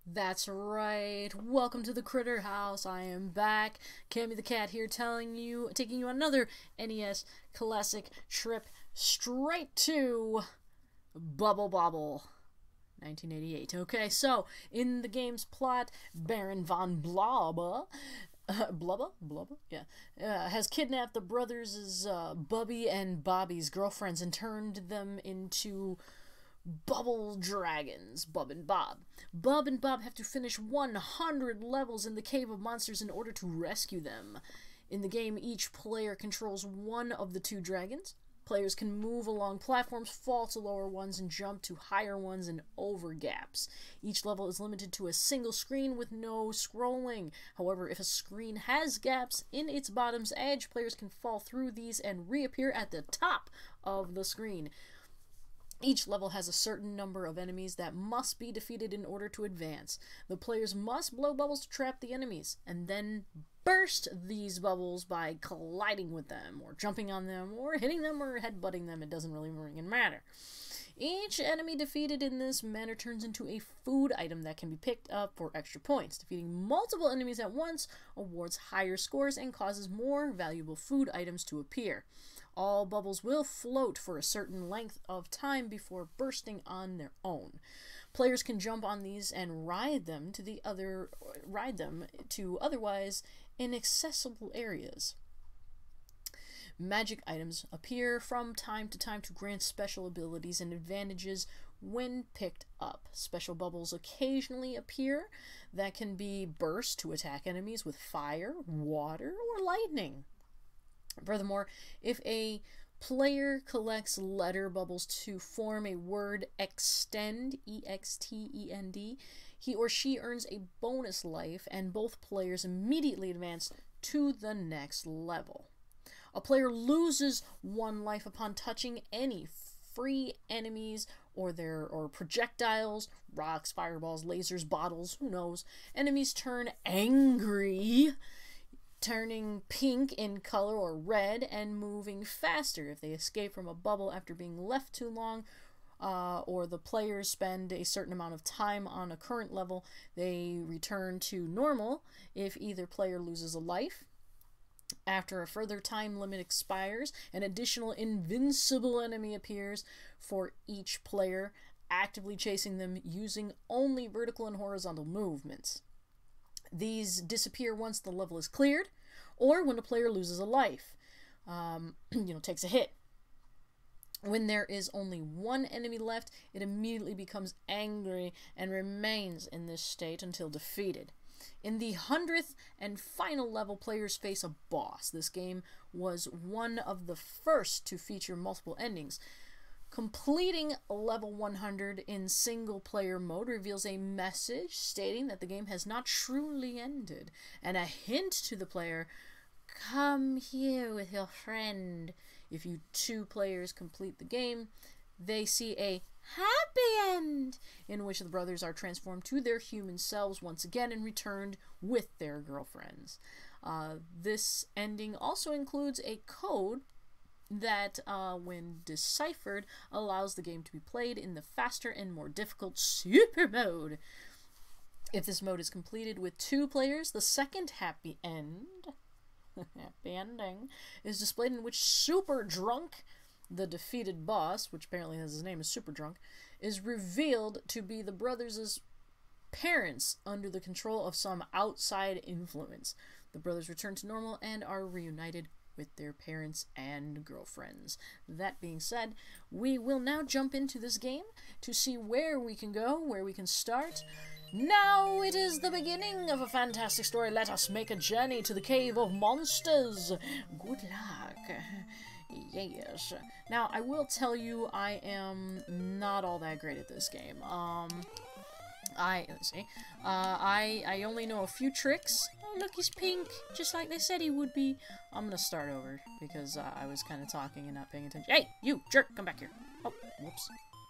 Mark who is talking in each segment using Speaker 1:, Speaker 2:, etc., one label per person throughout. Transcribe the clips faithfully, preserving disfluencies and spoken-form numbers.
Speaker 1: That's right. Welcome to the Critter House. I am back. Cammy the Cat here telling you, taking you on another N E S classic trip straight to Bubble Bobble. nineteen eighty-eight. Okay, so in the game's plot, Baron von Blobba, uh, Blubba? Blubba? Yeah, uh, has kidnapped the brothers' uh, Bubby and Bobby's girlfriends and turned them into Bubble Dragons, Bub and Bob. Bub and Bob have to finish one hundred levels in the Cave of Monsters in order to rescue them. In the game, each player controls one of the two dragons. Players can move along platforms, fall to lower ones, and jump to higher ones and over gaps. Each level is limited to a single screen with no scrolling. However, if a screen has gaps in its bottom's edge, players can fall through these and reappear at the top of the screen. Each level has a certain number of enemies that must be defeated in order to advance. The players must blow bubbles to trap the enemies, and then burst these bubbles by colliding with them, or jumping on them, or hitting them, or headbutting them. It doesn't really ring matter. Each enemy defeated in this manner turns into a food item that can be picked up for extra points. Defeating multiple enemies at once awards higher scores and causes more valuable food items to appear. All bubbles will float for a certain length of time before bursting on their own. Players can jump on these and ride them to the other ride them to otherwise inaccessible areas. Magic items appear from time to time to grant special abilities and advantages when picked up. Special bubbles occasionally appear that can be burst to attack enemies with fire, water, or lightning. Furthermore, if a player collects letter bubbles to form a word extend, E X T E N D, he or she earns a bonus life, and both players immediately advance to the next level. A player loses one life upon touching any free enemies or their or projectiles, rocks, fireballs, lasers, bottles, who knows. Enemies turn angry, turning pink in color or red, and moving faster. If they escape from a bubble after being left too long, uh, or the players spend a certain amount of time on a current level, they return to normal if either player loses a life. After a further time limit expires, an additional invincible enemy appears for each player, actively chasing them using only vertical and horizontal movements. These disappear once the level is cleared, or when a player loses a life, um, you know, takes a hit. When there is only one enemy left, it immediately becomes angry and remains in this state until defeated. In the hundredth and final level, players face a boss. This game was one of the first to feature multiple endings. Completing level one hundred in single-player mode reveals a message stating that the game has not truly ended, and a hint to the player, come here with your friend. If you two players complete the game, they see a happy end, in which the brothers are transformed to their human selves once again and returned with their girlfriends. Uh, this ending also includes a code that, uh, when deciphered, allows the game to be played in the faster and more difficult Super Mode. If this mode is completed with two players, the second happy end, happy ending, is displayed, in which Super Drunk, the defeated boss, which apparently has his name is Super Drunk, is revealed to be the brothers' parents under the control of some outside influence. The brothers return to normal and are reunited with their parents and girlfriends. That being said, we will now jump into this game to see where we can go, where we can start. Now it is the beginning of a fantastic story. Let us make a journey to the Cave of Monsters. Good luck. Yes. Now, I will tell you, I am not all that great at this game. Um, I, let's see, uh, I, I only know a few tricks. Oh, look, he's pink, just like they said he would be. I'm gonna start over, because uh, I was kind of talking and not paying attention. Hey, you, jerk, come back here. Oh, whoops.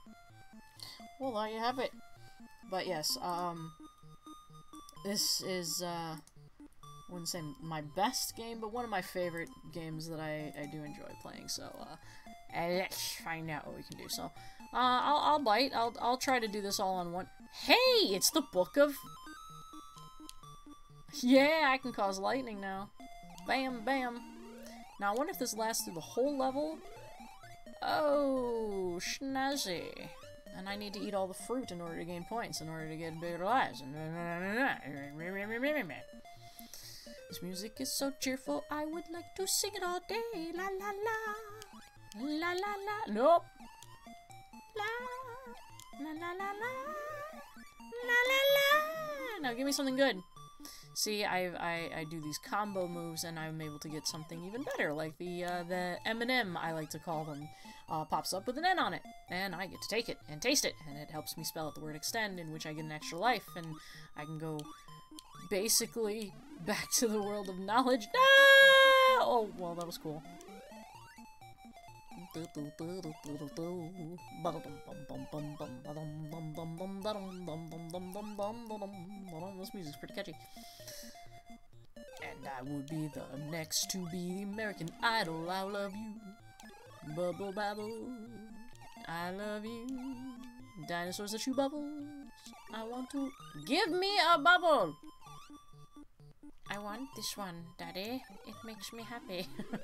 Speaker 1: Well, there you have it. But yes, um, this is, uh, wouldn't say my best game, but one of my favorite games that I, I do enjoy playing. So, uh, let's find out what we can do. So, uh, I'll, I'll bite. I'll, I'll try to do this all on one. Hey, it's the Book of... Yeah, I can cause lightning now. Bam, bam. Now, I wonder if this lasts through the whole level. Oh, schnazzy. And I need to eat all the fruit in order to gain points, in order to get bigger lives. This music is so cheerful, I would like to sing it all day. La la la. La la la. Nope. La. La la la la. La la la. Now give me something good. See, I, I I do these combo moves, and I'm able to get something even better, like the uh, the M and M, I like to call them, uh, pops up with an N on it, and I get to take it and taste it, and it helps me spell out the word extend, in which I get an extra life, and I can go basically back to the world of knowledge. No! Oh, well, that was cool. This music's pretty catchy. And I would be the next to be the American Idol. I love you. Bubble babble. I love you. Dinosaurs that chew bubbles. I want to... Give me a bubble! I want this one, Daddy. It makes me happy.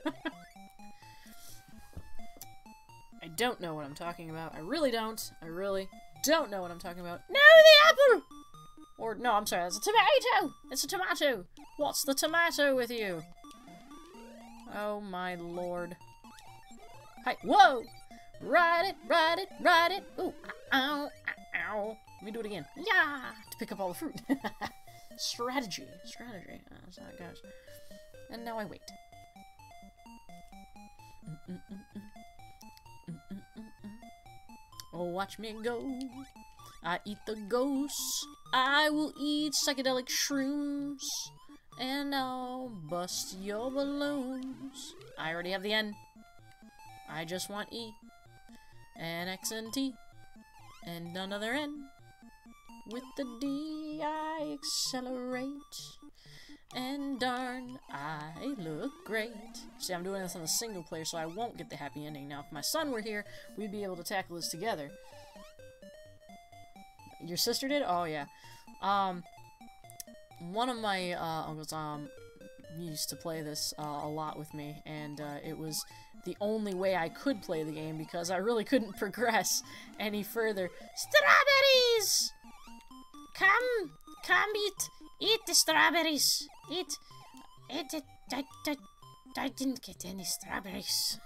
Speaker 1: I don't know what I'm talking about. I really don't. I really don't know what I'm talking about. No, the apple! Or, no, I'm sorry, that's a tomato! It's a tomato! What's the tomato with you? Oh my lord. Hi, whoa! Ride it, ride it, ride it! Ooh, ow, ow, ow. Let me do it again. Yeah! To pick up all the fruit. Strategy. Strategy. Uh, that's how it goes. And now I wait. Mm -mm -mm -mm. Mm -mm -mm -mm. Oh, watch me go. I eat the ghosts. I will eat psychedelic shrooms. And I'll bust your balloons. I already have the N. I just want E. And X and T. And another N. With the D, I accelerate. And darn, I look great. See, I'm doing this on a single player, so I won't get the happy ending. Now, if my son were here, we'd be able to tackle this together. Your sister did? Oh, yeah. Um, one of my uh, uncles um, used to play this uh, a lot with me, and uh, it was the only way I could play the game because I really couldn't progress any further. Strawberries! Come! Come eat! Eat the strawberries! Eat! Eat it! I, I, I didn't get any strawberries.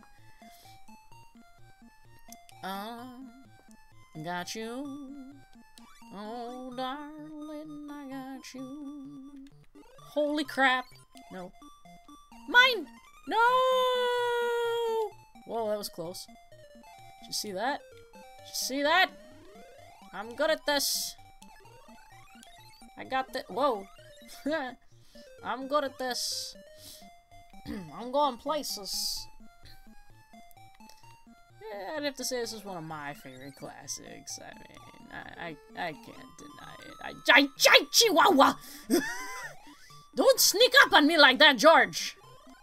Speaker 1: um, got you. Oh, darling, I got you. Holy crap! No. Mine! No! Whoa, that was close. Did you see that? Did you see that? I'm good at this. I got the- whoa. I'm good at this. I'm going places. Yeah, I'd have to say this is one of my favorite classics. I mean, I I, I can't deny it. I, I, I Chihuahua! Don't sneak up on me like that, George!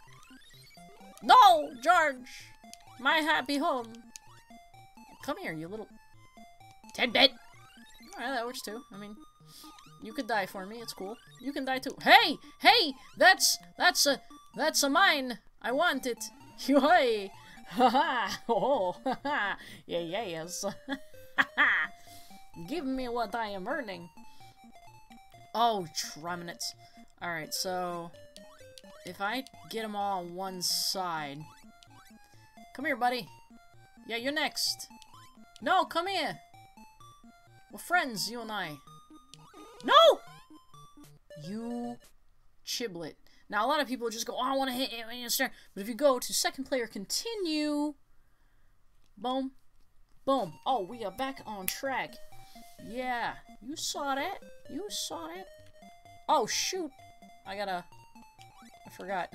Speaker 1: No, George! My happy home. Come here, you little... Tidbit! Alright, that works too. I mean... You could die for me, it's cool. You can die too. Hey! Hey! That's, that's a, that's a mine! I want it! Hey! Haha! Oh! Haha! Yeah, yeah, yes. Haha! Give me what I am earning! Oh, truminets. Alright, so... If I get them all on one side... Come here, buddy! Yeah, you're next! No, come here! We're friends, you and I. No! You chiblet. Now, a lot of people just go, oh, I want to hit it, start. But if you go to second player, continue. Boom. Boom. Oh, we are back on track. Yeah. You saw that. You saw that. Oh, shoot. I gotta... I forgot.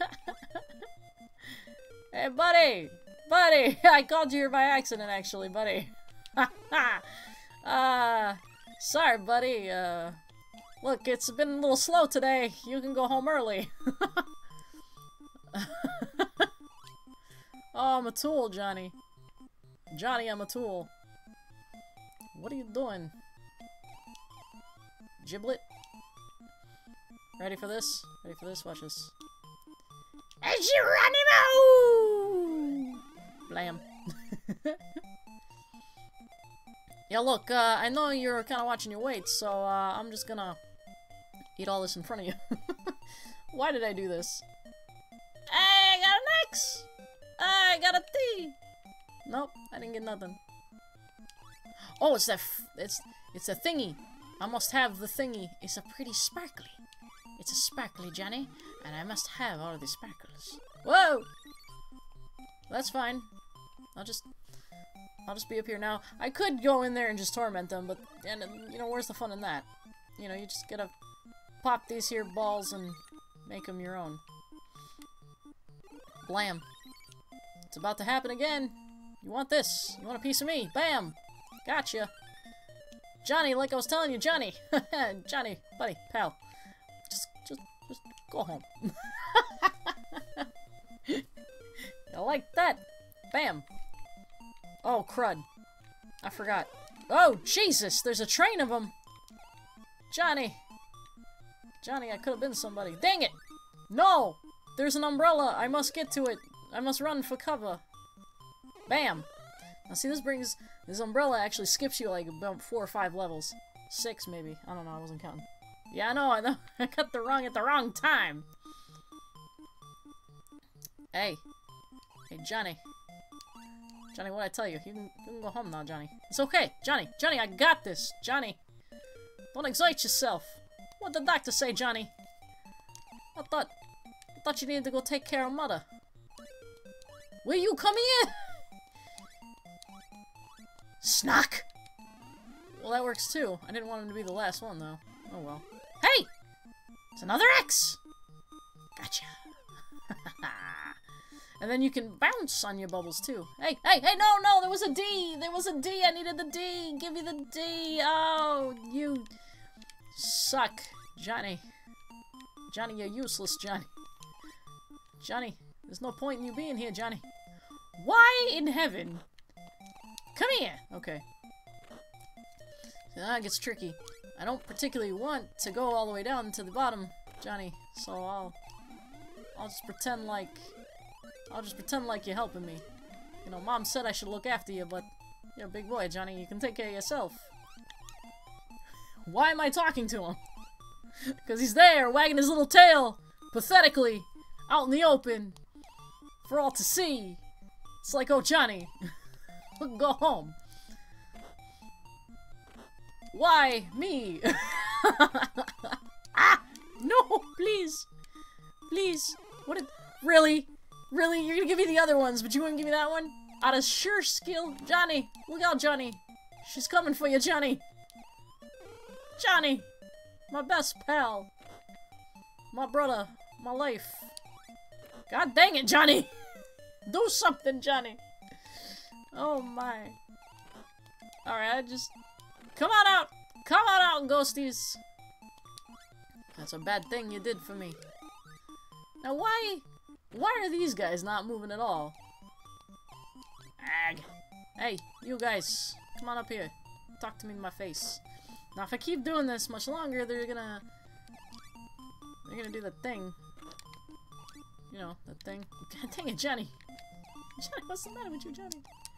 Speaker 1: Hey, buddy. Buddy. I called you here by accident, actually, buddy. uh... Sorry, buddy, uh... Look, it's been a little slow today. You can go home early. Oh, I'm a tool, Johnny. Johnny, I'm a tool. What are you doing? Giblet? Ready for this? Ready for this? Watch this. As you run him out! Blam. Yeah, look, uh, I know you're kind of watching your weight, so uh, I'm just gonna eat all this in front of you. Why did I do this? Hey, I got an X! I got a T! Nope, I didn't get nothing. Oh, it's that f it's it's a thingy. I must have the thingy. It's a pretty sparkly. It's a sparkly, Johnny, and I must have all of the sparkles. Whoa! That's fine. I'll just I'll just be up here now. I could go in there and just torment them, but and you know, where's the fun in that? You know, you just gotta pop these here balls and make them your own. Blam. It's about to happen again. You want this? You want a piece of me? Bam! Gotcha. Johnny, like I was telling you, Johnny. Johnny, buddy, pal. Just, just, just go home. I like that. Bam. Oh, crud. I forgot. Oh, Jesus, there's a train of them. Johnny. Johnny, I could have been somebody. Dang it. No. There's an umbrella. I must get to it. I must run for cover. Bam. Now see, this brings... This umbrella actually skips you like about four or five levels. Six, maybe. I don't know, I wasn't counting. Yeah, I know, I know. I got the wrong at the wrong time. Hey. Hey, Johnny. Johnny, what'd I tell you? You can, you can go home now, Johnny. It's okay. Johnny, Johnny, I got this. Johnny. Don't excite yourself. What'd the doctor say, Johnny? I thought... I thought you needed to go take care of Mother. Will you come here? Snock! Well, that works too. I didn't want him to be the last one, though. Oh well. Hey! It's another X! Gotcha. And then you can bounce on your bubbles, too. Hey, hey, hey, no, no, there was a D! There was a D! I needed the D! Give me the D! Oh, you suck, Johnny. Johnny, you're useless, Johnny. Johnny, there's no point in you being here, Johnny. Why in heaven? Come here! Okay. Now it gets tricky. I don't particularly want to go all the way down to the bottom, Johnny, so I'll... I'll just pretend like... I'll just pretend like you're helping me. You know, Mom said I should look after you, but... You're a big boy, Johnny. You can take care of yourself. Why am I talking to him? Because he's there, wagging his little tail, pathetically, out in the open, for all to see. It's like, oh, Johnny... Go home. Why me? Ah! No, please. Please. What did... Really? Really? You're gonna give me the other ones, but you wouldn't give me that one? Out of sure skill? Johnny! Look out, Johnny! She's coming for you, Johnny! Johnny! My best pal! My brother! My life! God dang it, Johnny! Do something, Johnny! Oh my. Alright, I just... Come on out! Come on out, ghosties! That's a bad thing you did for me. Now why... Why are these guys not moving at all? Ag. Hey, you guys. Come on up here. Talk to me in my face. Now if I keep doing this much longer, they're gonna... They're gonna do that thing. You know, that thing. God dang it, Johnny! Johnny, what's the matter with you, Johnny?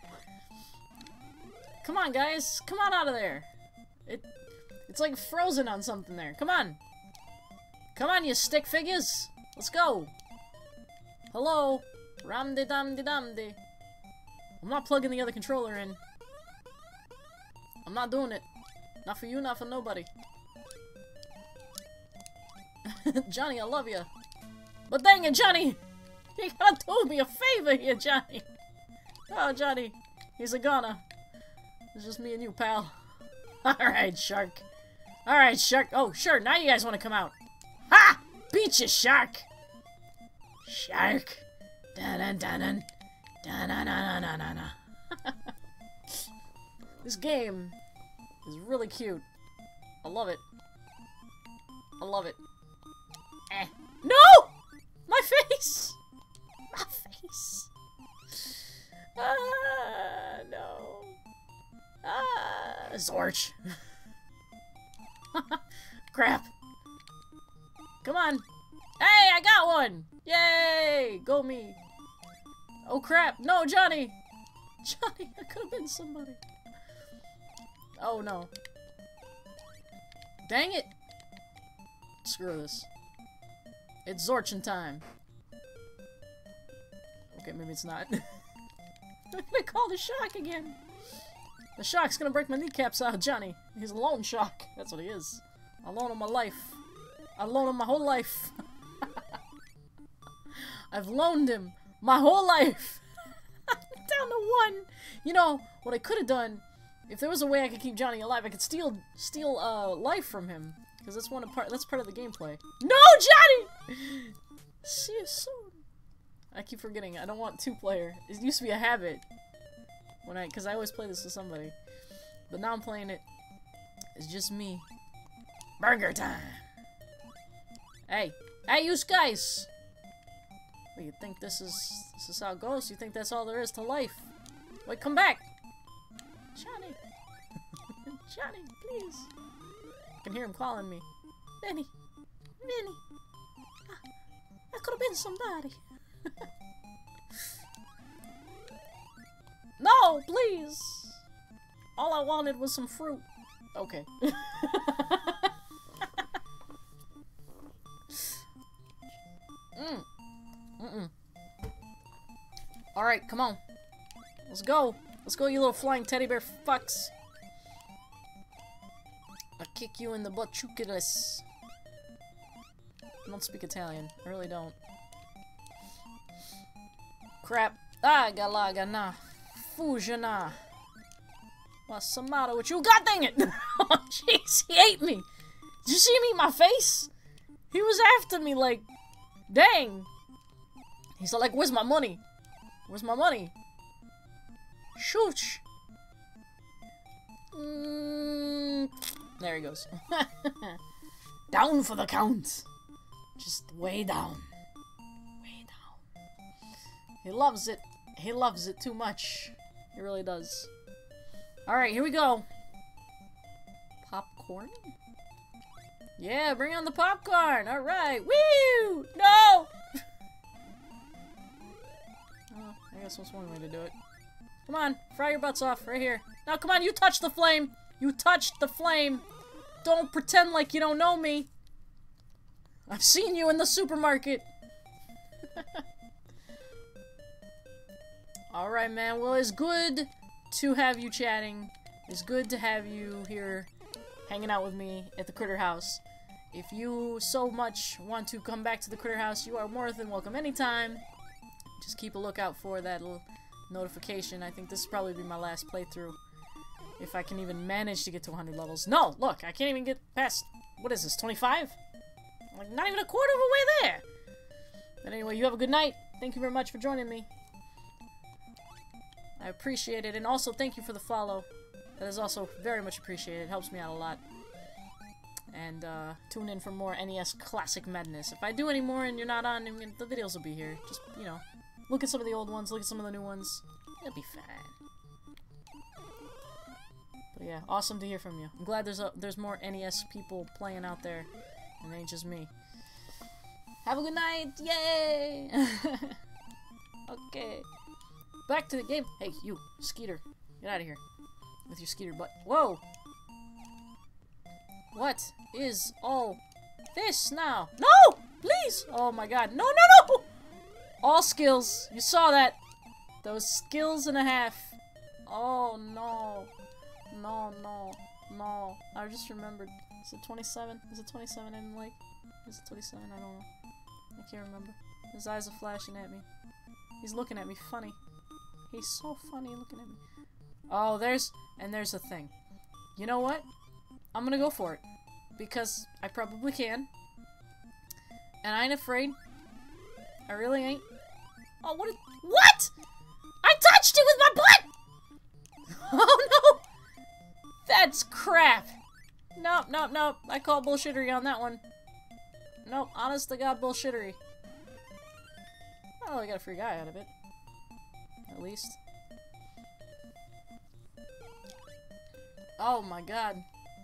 Speaker 1: Come on, guys. Come on out of there. It, it's like frozen on something there. Come on. Come on, you stick figures. Let's go. Hello. Ram-de-dam-de-dam-de. I'm not plugging the other controller in. I'm not doing it. Not for you, not for nobody. Johnny, I love you. But dang it, Johnny. You gotta do me a favor here, Johnny. Oh, Johnny. He's a goner. It's just me and you, pal. Alright, Shark. Alright, Shark. Oh, sure, now you guys want to come out. Ha! Beat you, Shark! Shark. Dun-dun-dun-dun. Dun-dun-dun-dun-dun-dun. This game is really cute. I love it. love it. Eh. No! My face! My face. Ah, no. Ah, Zorch. Crap. Come on. Hey, I got one! Yay! Go me. Oh crap. No, Johnny! Johnny, I could have been somebody. Oh no. Dang it! Screw this. It's Zorchin time. Okay, maybe it's not. I'm gonna call the shock again. The shock's gonna break my kneecaps out, Johnny. He's a loan shock. That's what he is. I loan him my life. I loan him my whole life. I've loaned him my whole life. Down to one. You know, what I could have done, if there was a way I could keep Johnny alive, I could steal steal uh, life from him. Because that's one of part that's part of the gameplay. No, Johnny! See you soon. I keep forgetting. I don't want two player. It used to be a habit. When I, because I always play this with somebody. But now I'm playing it. It's just me. Burger time. Hey. Hey, you guys! Well, you think this is this is how it goes? You think that's all there is to life? Wait, come back! Johnny! Johnny, please! I can hear him calling me. Benny! Benny! I, I could have been somebody. No, please! All I wanted was some fruit. Okay. mm. Mm-mm. Alright, come on. Let's go. Let's go, you little flying teddy bear fucks. I'll kick you in the butt, chukilis. I don't speak Italian. I really don't. Crap. Ah, galaga na. Fujana. What's the matter with you? God dang it! Oh, jeez, he ate me. Did you see him eat my face? He was after me like, dang. He's like, where's my money? Where's my money? Shooch. Mm, there he goes. Down for the count. Just way down. Way down. He loves it. He loves it too much. He really does. Alright, here we go. Popcorn? Yeah, bring on the popcorn! Alright! Woo! No! Oh, I guess that's one way to do it. Come on, fry your butts off, right here. Now, come on, you touch the flame! You touched the flame! Don't pretend like you don't know me! I've seen you in the supermarket! Alright, man, well, it's good to have you chatting. It's good to have you here hanging out with me at the Critter House. If you so much want to come back to the Critter House, you are more than welcome anytime. Just keep a lookout for that little notification. I think this will probably be my last playthrough. If I can even manage to get to one hundred levels. No! Look! I can't even get past... What is this? twenty-five? Like, not even a quarter of a way there! But anyway, you have a good night. Thank you very much for joining me. I appreciate it. And also, thank you for the follow. That is also very much appreciated. It helps me out a lot. And, uh, tune in for more N E S Classic Madness. If I do any more and you're not on, the videos will be here. Just, you know, look at some of the old ones, look at some of the new ones. It'll be fine. But yeah, awesome to hear from you. I'm glad there's a, there's more N E S people playing out there. And it ain't just me. Have a good night! Yay! Okay. Back to the game. Hey, you, Skeeter. Get out of here. With your Skeeter butt. Whoa! What is all this now? No! Please! Oh my god. No, no, no! All skills. You saw that. Those skills and a half. Oh, no. No, no, no. I just remembered. Is it twenty-seven? Is it twenty-seven I didn't like? Is it twenty-seven? I don't know. I can't remember. His eyes are flashing at me. He's looking at me funny. He's so funny looking at me. Oh, there's... And there's a thing. You know what? I'm gonna go for it. Because I probably can. And I ain't afraid. I really ain't. Oh, what? Is, what? I touched it with my butt! Oh, no! That's crap. Nope, nope, nope. I call bullshittery on that one. Nope, honest to God bullshittery. Oh, I got a free guy out of it. At least. Oh my god.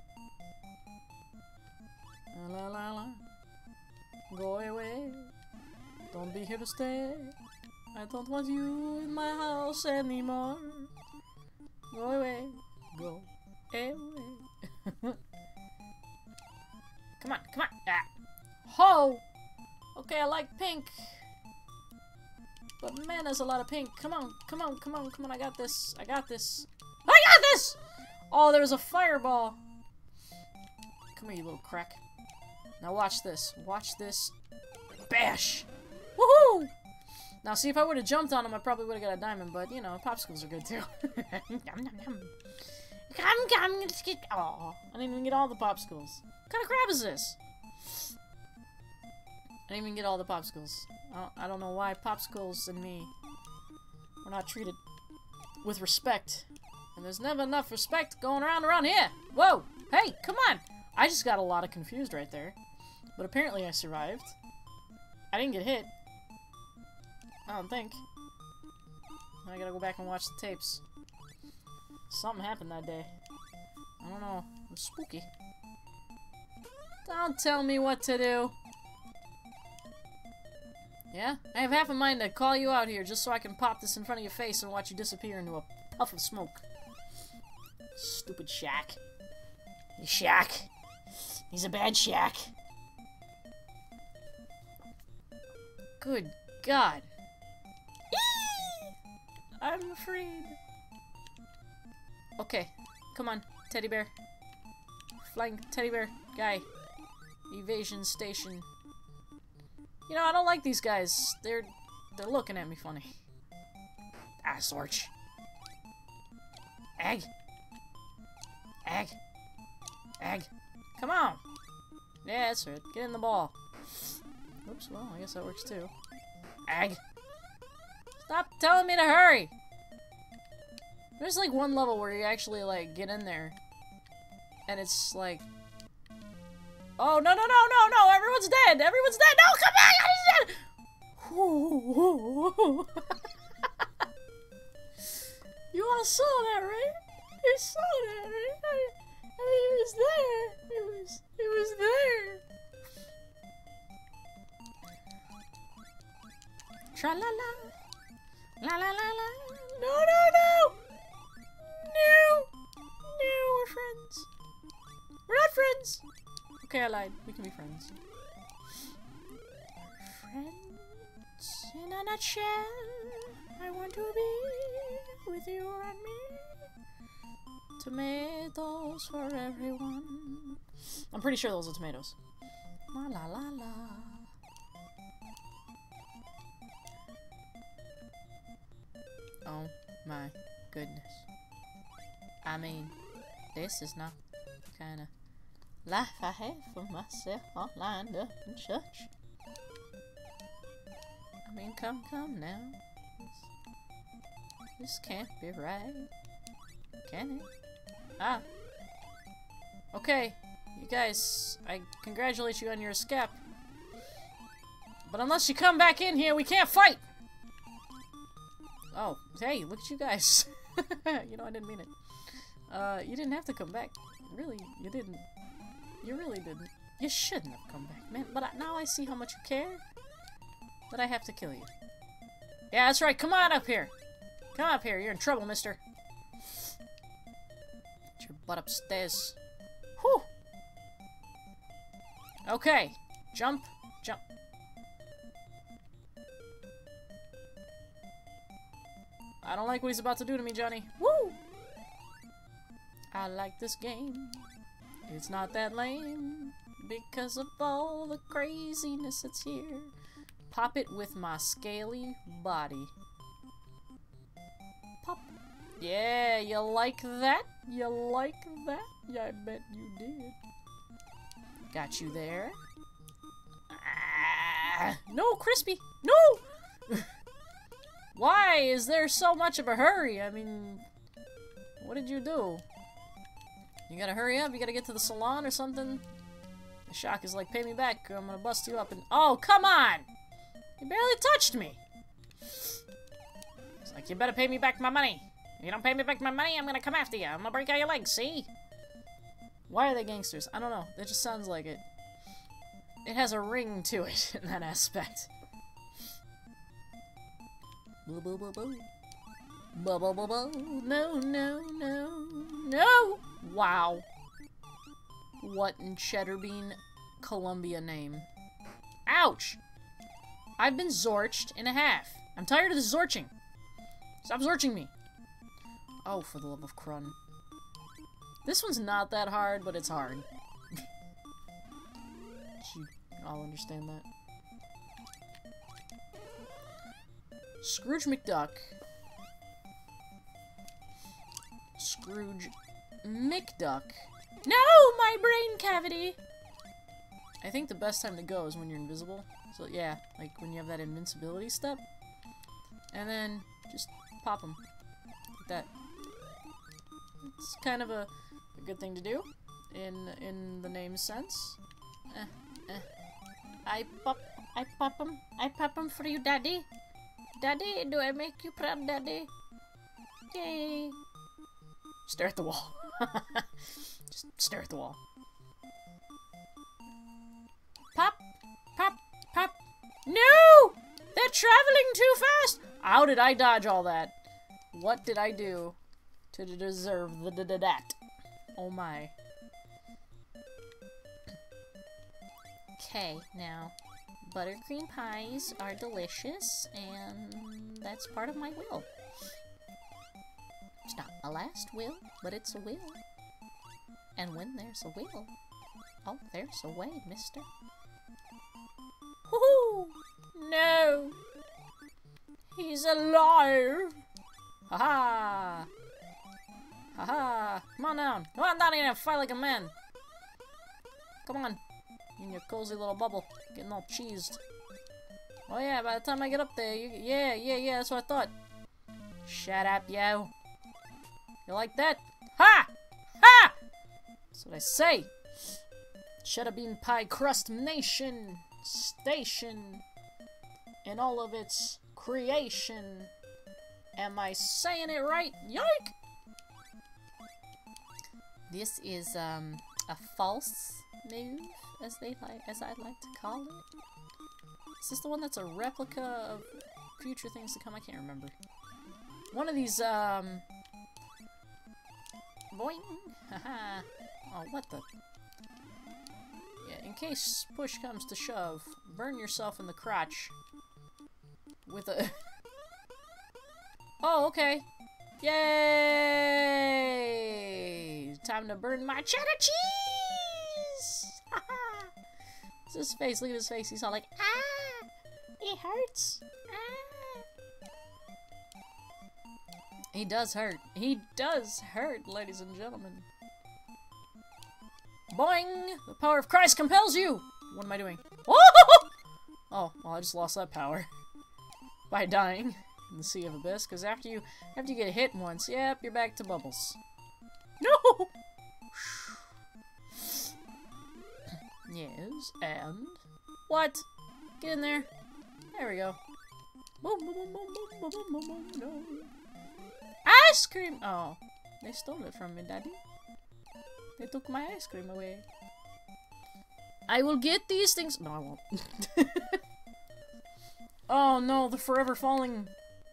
Speaker 1: La la la. Go away. Don't be here to stay. I don't want you in my house anymore. Go away. Go away. Come on, come on. Ah. Ho! Okay, I like pink. But man, there's a lot of pink. Come on, come on, come on, come on. I got this. I got this. I got this! Oh, there was a fireball. Come here, you little crack. Now watch this. Watch this. Bash! Woohoo! Now, see, if I would have jumped on him, I probably would have got a diamond, but, you know, popsicles are good, too. Yum, yum, yum. Come, come, let's get... Aw, I didn't even get all the popsicles. What kind of crap is this? I didn't even get all the popsicles. I don't, I don't know why popsicles and me were not treated with respect. And there's never enough respect going around around here. Whoa! Hey, come on! I just got a lot of confused right there. But apparently I survived. I didn't get hit. I don't think. I gotta go back and watch the tapes. Something happened that day. I don't know. It was spooky. Don't tell me what to do. Yeah? I have half a mind to call you out here just so I can pop this in front of your face and watch you disappear into a puff of smoke. Stupid Shaq. He's Shaq. He's a bad Shaq. Good God. I'm afraid. Okay, come on, teddy bear. Flying teddy bear guy. Evasion station. You know, I don't like these guys. They're they're looking at me funny. Ah, Sorch. Egg. Egg. Egg. Come on. Yeah, that's right. Get in the ball. Oops, well, I guess that works too. Egg. Stop telling me to hurry! There's like one level where you actually like get in there and it's like, oh no no no no no, everyone's dead! Everyone's dead! No, come back! He's dead! You all saw that, right? You saw that, right? I, I mean, it was there. It was it was there. Tra la la. La la la la. No, no, no! No! No, we're friends. We're not friends! Okay, I lied. We can be friends. Friends in a nutshell. I want to be with you and me. Tomatoes for everyone. I'm pretty sure those are tomatoes. La la la la. Oh my goodness. I mean, this is not the kind of life I have for myself all lined up and such. I mean, come, come now. This, this can't be right. Can it? Ah. Okay, you guys, I congratulate you on your escape. But unless you come back in here, we can't fight! Oh, hey, look at you guys. You know, I didn't mean it. Uh, you didn't have to come back. Really, you didn't. You really didn't. You shouldn't have come back, man. But I, now I see how much you care that I have to kill you. Yeah, that's right. Come on up here. Come up here. You're in trouble, mister. Get your butt upstairs. Whew. Okay. Jump. Jump. I don't like what he's about to do to me, Johnny. Woo! I like this game. It's not that lame because of all the craziness that's here. Pop it with my scaly body. Pop. Yeah, you like that? You like that? Yeah, I bet you did. Got you there. Ah, no, Crispy! No! Why is there so much of a hurry? I mean, what did you do? You gotta hurry up? You gotta get to the salon or something? The shock is like, pay me back or I'm gonna bust you up and- Oh, come on! You barely touched me! It's like, you better pay me back my money. If you don't pay me back my money, I'm gonna come after you. I'm gonna break out your legs, see? Why are they gangsters? I don't know. It just sounds like it. It has a ring to it in that aspect. Boo boo boo boo. Boo boo boo boo. No, no, no, no! Wow. What in Cheddar Bean, Columbia name? Ouch! I've been zorched in a half. I'm tired of the zorching. Stop zorching me. Oh, for the love of Crun. This one's not that hard, but it's hard. You all understand that. Scrooge McDuck. Scrooge McDuck. No! My brain cavity! I think the best time to go is when you're invisible. So yeah, like when you have that invincibility step. And then just pop them. Like that. It's kind of a, a good thing to do. In in the name sense. Eh, eh. I pop I pop them. I pop them for you, Daddy. Daddy, do I make you proud, Daddy? Yay. Stare at the wall. Just stare at the wall. Pop! Pop! Pop! No! They're traveling too fast! How did I dodge all that? What did I do to deserve the d d that? Oh my. Okay, now, buttercream pies are delicious, and that's part of my will. It's not a last will, but it's a will. And when there's a will, oh, there's a way, mister. Woohoo! No! He's alive! Ha-ha! Ha-ha! Come on down! Come on down here and fight like a man! Come on! In your cozy little bubble. Getting all cheesed. Oh yeah, by the time I get up there, you, yeah, yeah, yeah, that's what I thought. Shut up, yo. You like that? Ha! Ha! That's what I say. Cheddar Bean Pie Crust Nation Station in all of its creation. Am I saying it right? Yoink! This is um a false move, as they like, as I'd like to call it. Is this the one that's a replica of future things to come? I can't remember. One of these um. Boing! Haha! Oh, what the? Yeah, in case push comes to shove, burn yourself in the crotch with a. Oh, okay. Yay! Time to burn my cheddar cheese! Haha! It's his face. Look at his face. He's all like, ah! It hurts! Ah! He does hurt. He does hurt, ladies and gentlemen. Boing! The power of Christ compels you! What am I doing? Oh! Oh, well, I just lost that power. By dying in the Sea of Abyss, because after you after you get hit once, yep, you're back to bubbles. No! Yes, and... What? Get in there. There we go. Boom, boom, boom, boom, boom, boom, boom, boom, boom. Ice cream! Oh, they stole it from me, Daddy. They took my ice cream away. I will get these things. No, I won't. Oh no, the forever falling.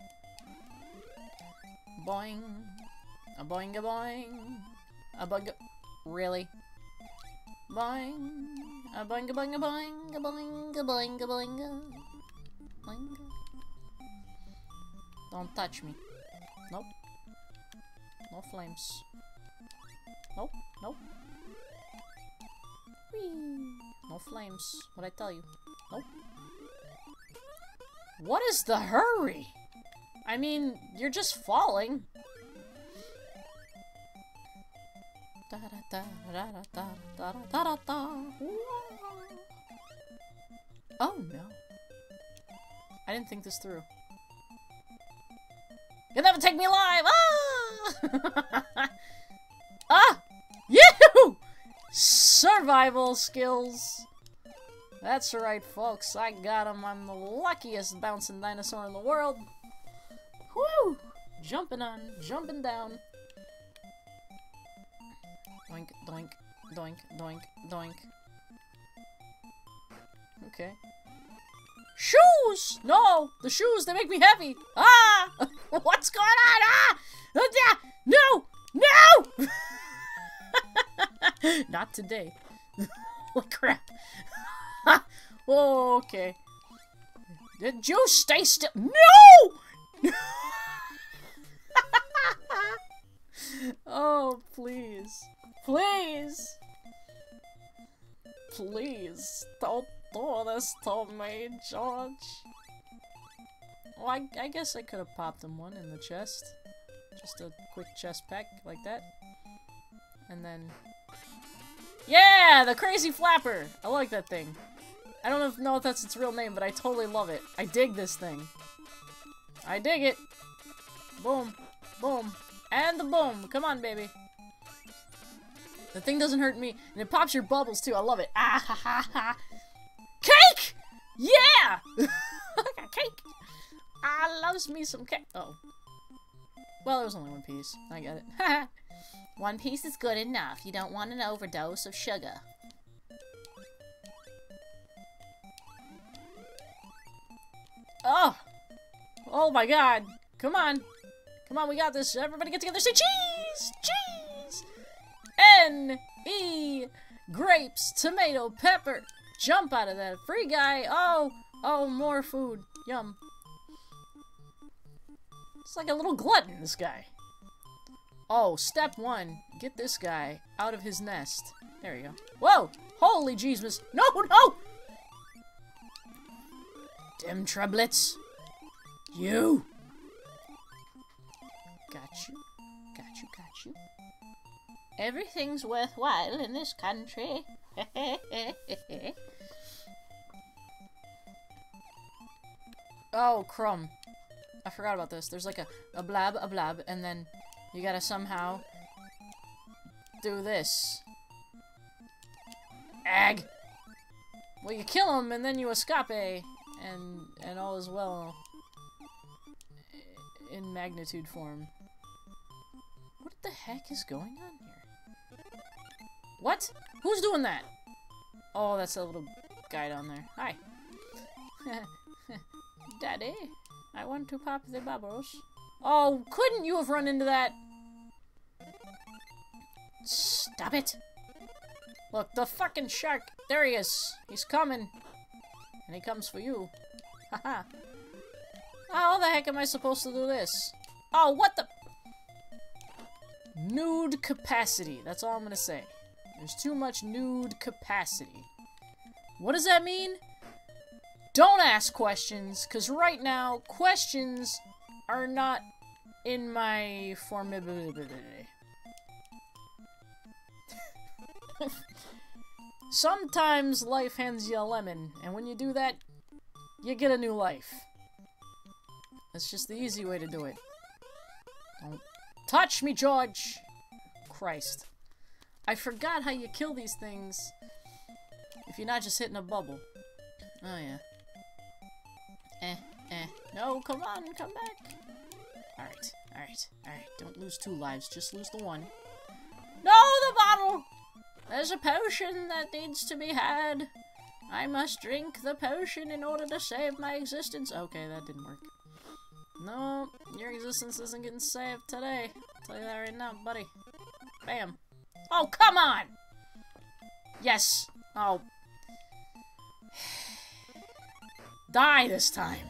Speaker 1: Boing. A boing a boing. A boing a. Really? Boing. A boing a boing a boing. A boing a boing a boing a. Boing. Don't touch me. Nope. No flames. Nope. Nope. Whee. No flames. What'd I tell you? Nope. What is the hurry? I mean, you're just falling. Oh no. I didn't think this through. You'll never take me alive! Ah! Ah! You! Survive! survival skills. That's right, folks. I got him. I'm the luckiest bouncing dinosaur in the world. Woo! Jumping on, jumping down. Doink, doink, doink, doink, doink. Okay. Shoes! No! The shoes, they make me heavy! Ah! What's going on? Ah! No! No! Not today. Holy crap. Oh, okay. Did you stay still? No! Oh, please. Please. Please. Don't do this to me, George. Well, I, I guess I could have popped him one in the chest. Just a quick chest pack like that. And then... Yeah! The Crazy Flapper! I like that thing. I don't know if, know if that's its real name, but I totally love it. I dig this thing. I dig it. Boom. Boom. And the boom. Come on, baby. The thing doesn't hurt me, and it pops your bubbles, too. I love it. Ah, ha, ha, ha. Cake! Yeah! I got cake. I loves me some cake. Uh oh. Well, there was only one piece. I got it. One piece is good enough. You don't want an overdose of sugar. Oh! Oh my god. Come on. Come on, we got this. Everybody get together. Say cheese! Cheese! N E grapes, tomato, pepper. Jump out of that. Free guy. Oh! Oh, more food. Yum. It's like a little glutton, this guy. Oh, step one. Get this guy out of his nest. There you go. Whoa! Holy Jesus! No, no! Dim troublets. You! Got you. Got you, got you. Everything's worthwhile in this country. Oh, crumb. I forgot about this. There's like a, a blab, a blab, and then you gotta somehow do this. Ag! Well, you kill him, and then you escape, and, and all is well in magnitude form. What the heck is going on here? What? Who's doing that? Oh, that's a little guy down there. Hi. Daddy, I want to pop the bubbles. Oh, couldn't you have run into that? Stop it. Look, the fucking shark. There he is. He's coming. And he comes for you. Haha. How the heck am I supposed to do this? Oh, what the... Nude capacity. That's all I'm gonna say. There's too much nude capacity. What does that mean? Don't ask questions, because right now, questions are not in my formidability. Sometimes life hands you a lemon, and when you do that, you get a new life. That's just the easy way to do it. Don't touch me, George! Christ. I forgot how you kill these things if you're not just hitting a bubble. Oh, yeah. Eh, eh. No, come on, come back. Alright, alright, alright. Don't lose two lives, just lose the one. No, the bottle! There's a potion that needs to be had. I must drink the potion in order to save my existence. Okay, that didn't work. No, your existence isn't getting saved today. I'll tell you that right now, buddy. Bam. Oh, come on! Yes. Oh. Die this time.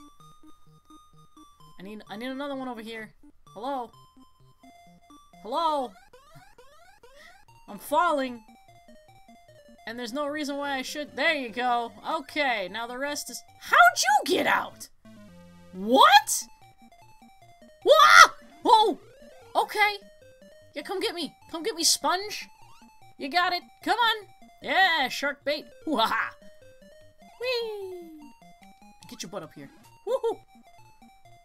Speaker 1: I need I need another one over here. Hello? Hello? I'm falling. And there's no reason why I should. There you go. Okay, now the rest is... How'd you get out? What? Wah! Oh! Okay. Yeah, come get me. Come get me, sponge. You got it. Come on. Yeah, shark bait. Wah-ha. Whee! Get your butt up here. Woohoo!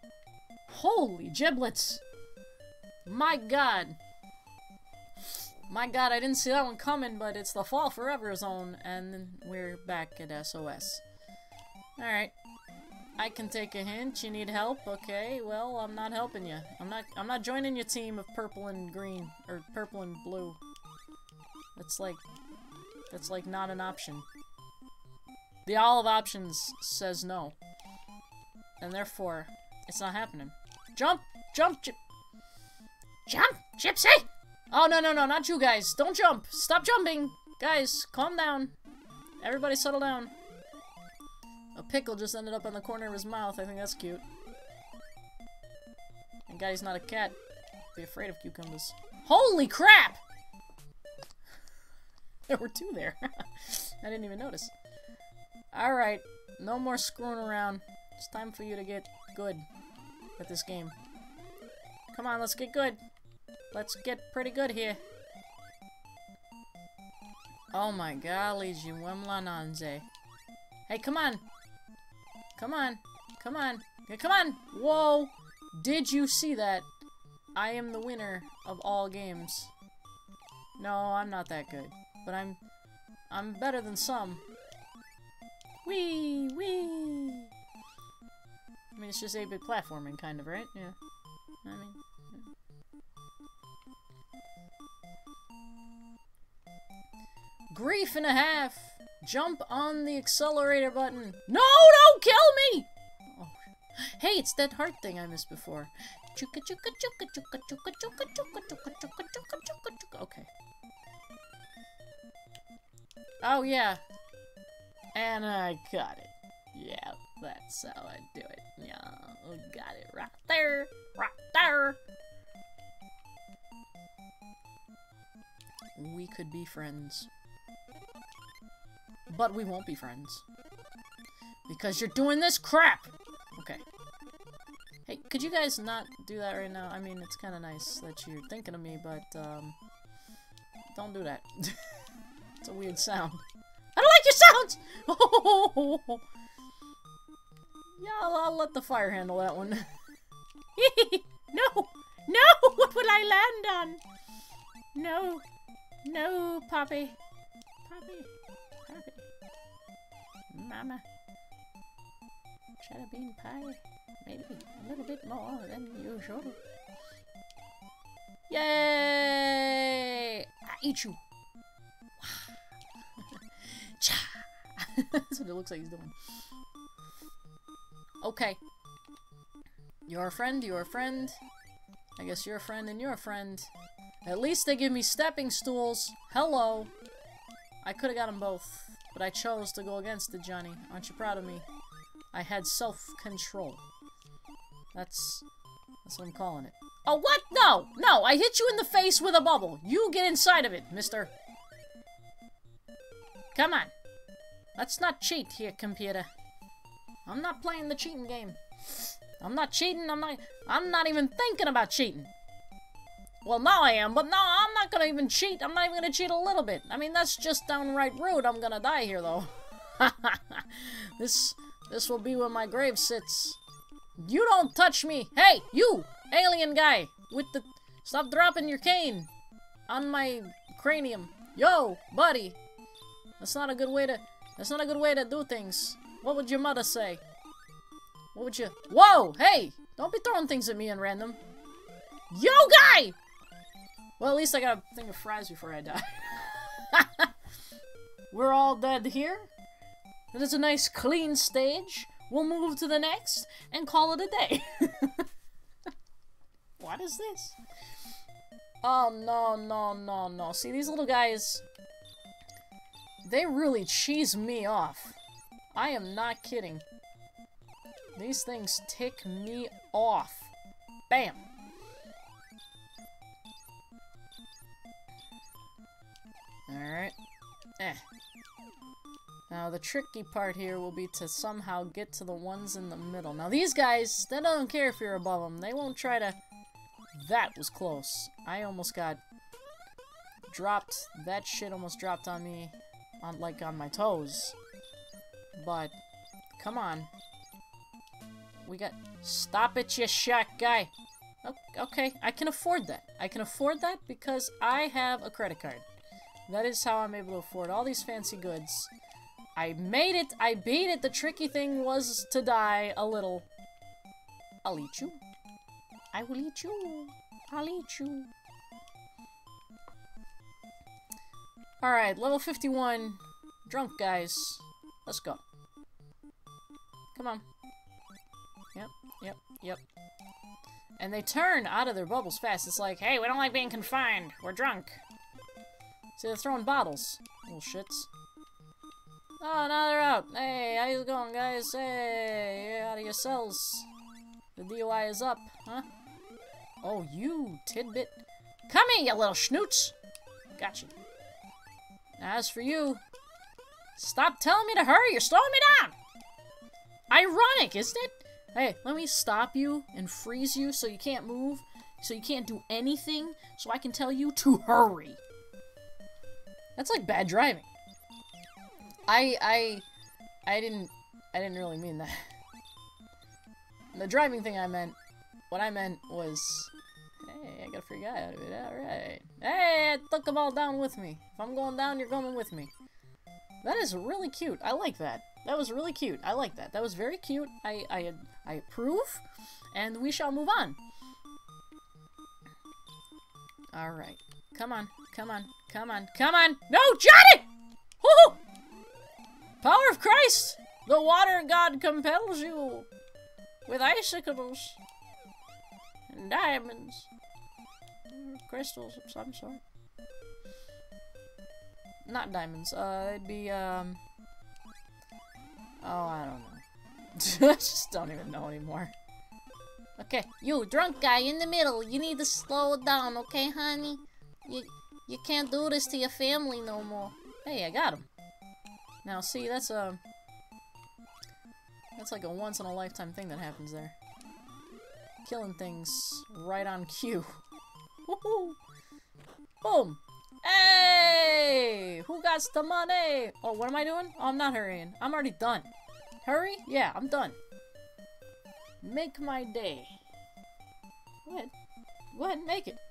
Speaker 1: Holy giblets. My god. My god, I didn't see that one coming, but it's the Fall Forever zone, and then we're back at S O S. Alright. I can take a hint. You need help? Okay, well, I'm not helping you. I'm not I'm not joining your team of purple and green, or purple and blue. That's like that's like not an option. The olive options says no. And therefore, it's not happening. Jump! Jump! J jump! Gypsy! Oh, no, no, no, not you guys. Don't jump. Stop jumping. Guys, calm down. Everybody settle down. A pickle just ended up on the corner of his mouth. I think that's cute. And God, he's not a cat. Be afraid of cucumbers. Holy crap! There were two there. I didn't even notice. Alright. No more screwing around. It's time for you to get good at this game. Come on, let's get good. Let's get pretty good here. Oh my golly, Nanze. Hey, come on. Come on. Come on. Yeah, come on. Whoa. Did you see that? I am the winner of all games. No, I'm not that good. But I'm... I'm better than some. Wee! Wee! I mean, it's just eight bit platforming, kind of, right? Yeah. I mean... Yeah. Grief and a half! Jump on the accelerator button. No, don't kill me! Oh. Hey, it's that heart thing I missed before. Chuka chuka chuka chuka chuka chuka chuka chuka chuka chuka chuka chuka. Okay. Oh yeah. And I got it. Yeah, that's how I do it. Yeah, got it right there. Right there. We could be friends. But we won't be friends. Because you're doing this crap! Okay. Hey, could you guys not do that right now? I mean, it's kind of nice that you're thinking of me, but, um... don't do that. It's a weird sound. I don't like your sounds! Oh, yeah, I'll, I'll let the fire handle that one. No! No! What will I land on? No. No, Poppy. Poppy. Poppy. Mama. Cheddar bean pie. Maybe a little bit more than usual. Yay! I eat you. Cha! That's what it looks like he's doing. Okay. You're a friend, you're a friend. I guess you're a friend and you're a friend. At least they give me stepping stools. Hello. I could have got them both, but I chose to go against it, Johnny. Aren't you proud of me? I had self-control. That's... that's what I'm calling it. Oh, what? No! No! I hit you in the face with a bubble. You get inside of it, mister. Come on. Let's not cheat here, computer. I'm not playing the cheating game. I'm not cheating. I'm not... I'm not even thinking about cheating. Well, now I am, but no, I'm not gonna even cheat. I'm not even gonna cheat a little bit. I mean, that's just downright rude. I'm gonna die here, though. This... this will be where my grave sits. You don't touch me! Hey, you! Alien guy! With the... stop dropping your cane! On my cranium. Yo, buddy! That's not a good way to... that's not a good way to do things. What would your mother say? What would you... Whoa! Hey! Don't be throwing things at me in random. Yo, guy! Well, at least I got a thing of fries before I die. We're all dead here. It is a nice clean stage. We'll move to the next and call it a day. What is this? Oh, no, no, no, no. See, these little guys... they really cheese me off. I am not kidding. These things tick me off. Bam! Alright. Eh. Now, the tricky part here will be to somehow get to the ones in the middle. Now, these guys, they don't care if you're above them. They won't try to... That was close. I almost got dropped. That shit almost dropped on me, on like on my toes. But, come on. We got... Stop it, you shark guy. Okay, I can afford that. I can afford that because I have a credit card. That is how I'm able to afford all these fancy goods. I made it! I beat it! The tricky thing was to die a little. I'll eat you. I will eat you. I'll eat you. Alright, level fifty-one. Drunk guys. Let's go. Come on. Yep, yep, yep. And they turn out of their bubbles fast. It's like, hey, we don't like being confined. We're drunk. See, they're throwing bottles. Little shits. Oh, now they're out. Hey, how's it going, guys? Hey, you're out of your cells. The D O I is up, huh? Oh, you tidbit. Come here, you little schnoots. Gotcha. As for you, stop telling me to hurry. You're slowing me down. Ironic, isn't it? Hey, let me stop you and freeze you so you can't move, so you can't do anything, so I can tell you to hurry. That's like bad driving. I, I, I didn't, I didn't really mean that. The driving thing I meant, what I meant was, hey, I got a free guy out of it, alright. Hey, I took them all down with me. If I'm going down, you're going with me. That is really cute. I like that. That was really cute. I like that. That was very cute. I, I, I approve, and we shall move on. Alright. Come on, come on, come on, come on! No, Johnny! Woohoo! Power of Christ! The water god compels you with icicles and diamonds. Crystals of some sort. Not diamonds. Uh, it'd be, um... oh, I don't know. I just don't even know anymore. Okay, you, drunk guy in the middle. You need to slow it down, okay, honey? You, you can't do this to your family no more. Hey, I got him. Now, see, that's a... that's like a once-in-a-lifetime thing that happens there. Killing things right on cue. Woohoo! Boom! Hey! Who got the money? Oh, what am I doing? Oh, I'm not hurrying. I'm already done. Hurry? Yeah, I'm done. Make my day. Go ahead. Go ahead and make it.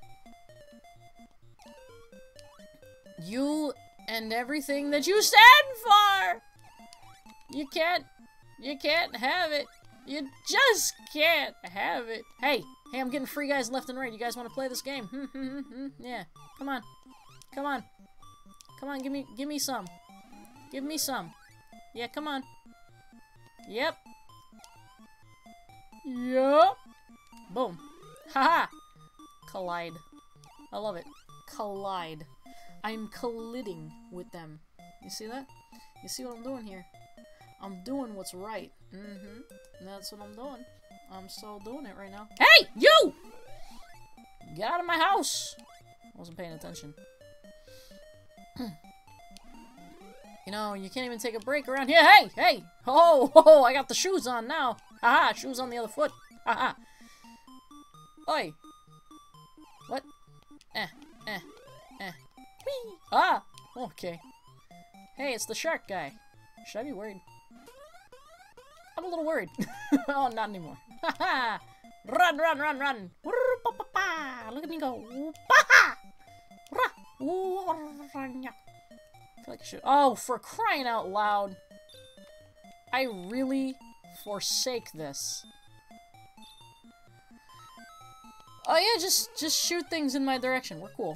Speaker 1: You and everything that you stand for! You can't... you can't have it. You just can't have it. Hey! Hey, I'm getting free guys left and right. You guys want to play this game? Hmm, hmm, hmm, hmm. Yeah. Come on. Come on. Come on, give me give me some. Give me some. Yeah, come on. Yep. Yep. Boom. Haha. Collide. I love it. Collide. I'm colliding with them. You see that? You see what I'm doing here? I'm doing what's right. Mm-hmm. That's what I'm doing. I'm so doing it right now. Hey! You! Get out of my house! I wasn't paying attention. You know, you can't even take a break around here. Hey! Hey! Oh! Oh! I got the shoes on now! Haha! Shoes on the other foot! Haha! Oi! What? Eh. Eh. Eh. Whee! Ah! Okay. Hey, it's the shark guy. Should I be worried? I'm a little worried. Oh, not anymore. Haha! Run, run, run, run! Look at me go! I feel like I should. Oh, for crying out loud! I really forsake this. Oh yeah, just just shoot things in my direction. We're cool.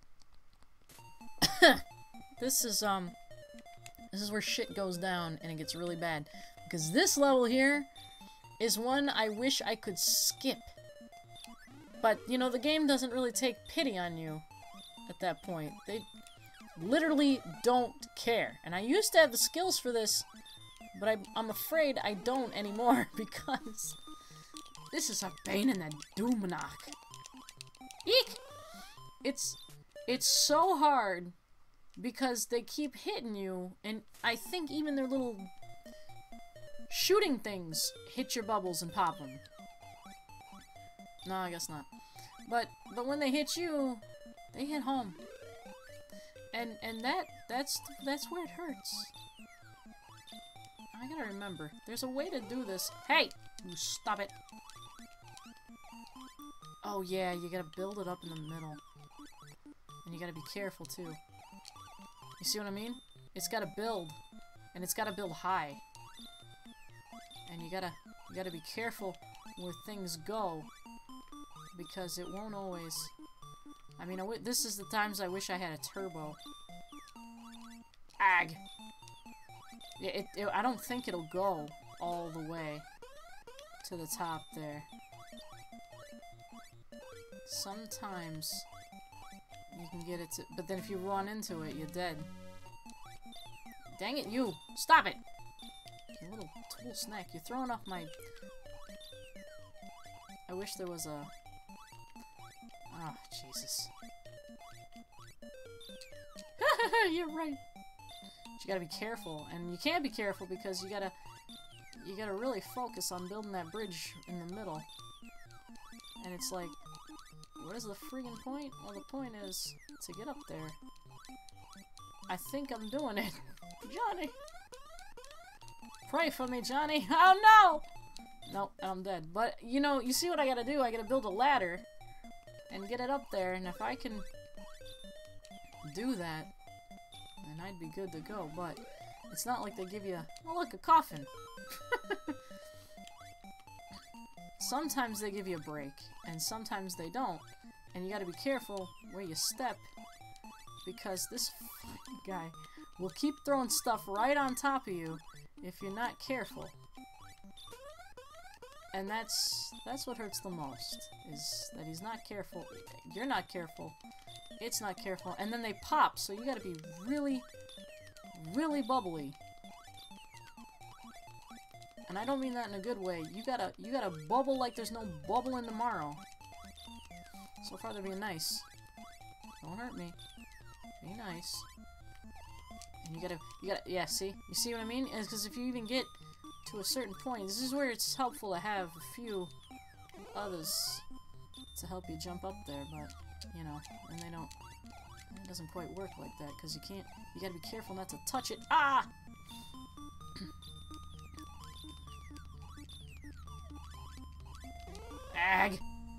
Speaker 1: This is um, this is where shit goes down and it gets really bad. Because this level here is one I wish I could skip. But, you know, the game doesn't really take pity on you at that point. They literally don't care. And I used to have the skills for this, but I, I'm afraid I don't anymore because this is a pain in the doomnock. Eek! It's, it's so hard because they keep hitting you, and I think even their little shooting things hit your bubbles and pop them. No, I guess not. But but when they hit you, they hit home. And and that that's that's where it hurts. I gotta remember. There's a way to do this. Hey, you stop it. Oh yeah, you gotta build it up in the middle. And you gotta be careful too. You see what I mean? It's gotta build. And it's gotta build high. And you gotta you gotta be careful where things go. Because it won't always... I mean, I w this is the times I wish I had a turbo. Ag! Yeah, it, it, I don't think it'll go all the way to the top there. Sometimes you can get it to... But then if you run into it, you're dead. Dang it, you! Stop it! You little tool snack. You're throwing off my... I wish there was a... Oh, Jesus. You're right. But you gotta be careful. And you can't be careful because you gotta... You gotta really focus on building that bridge in the middle. And it's like... What is the friggin' point? Well, the point is to get up there. I think I'm doing it. Johnny! Pray for me, Johnny! Oh, no! Nope, I'm dead. But, you know, you see what I gotta do? I gotta build a ladder and get it up there, and if I can do that, then I'd be good to go. But it's not like they give you... Oh, look, a coffin! Sometimes they give you a break, and sometimes they don't. And you gotta be careful where you step, because this guy will keep throwing stuff right on top of you if you're not careful. And that's that's what hurts the most, is that he's not careful. You're not careful. It's not careful. And then they pop, so you gotta be really, really bubbly. And I don't mean that in a good way. You gotta you gotta bubble like there's no bubble in tomorrow. So far they're being nice. Don't hurt me. Be nice. And you gotta you gotta yeah, see? You see what I mean? It's because if you even get to a certain point, this is where it's helpful to have a few others to help you jump up there, but you know, and they don't it doesn't quite work like that, because you can't you gotta be careful not to touch it. Ah! Ag!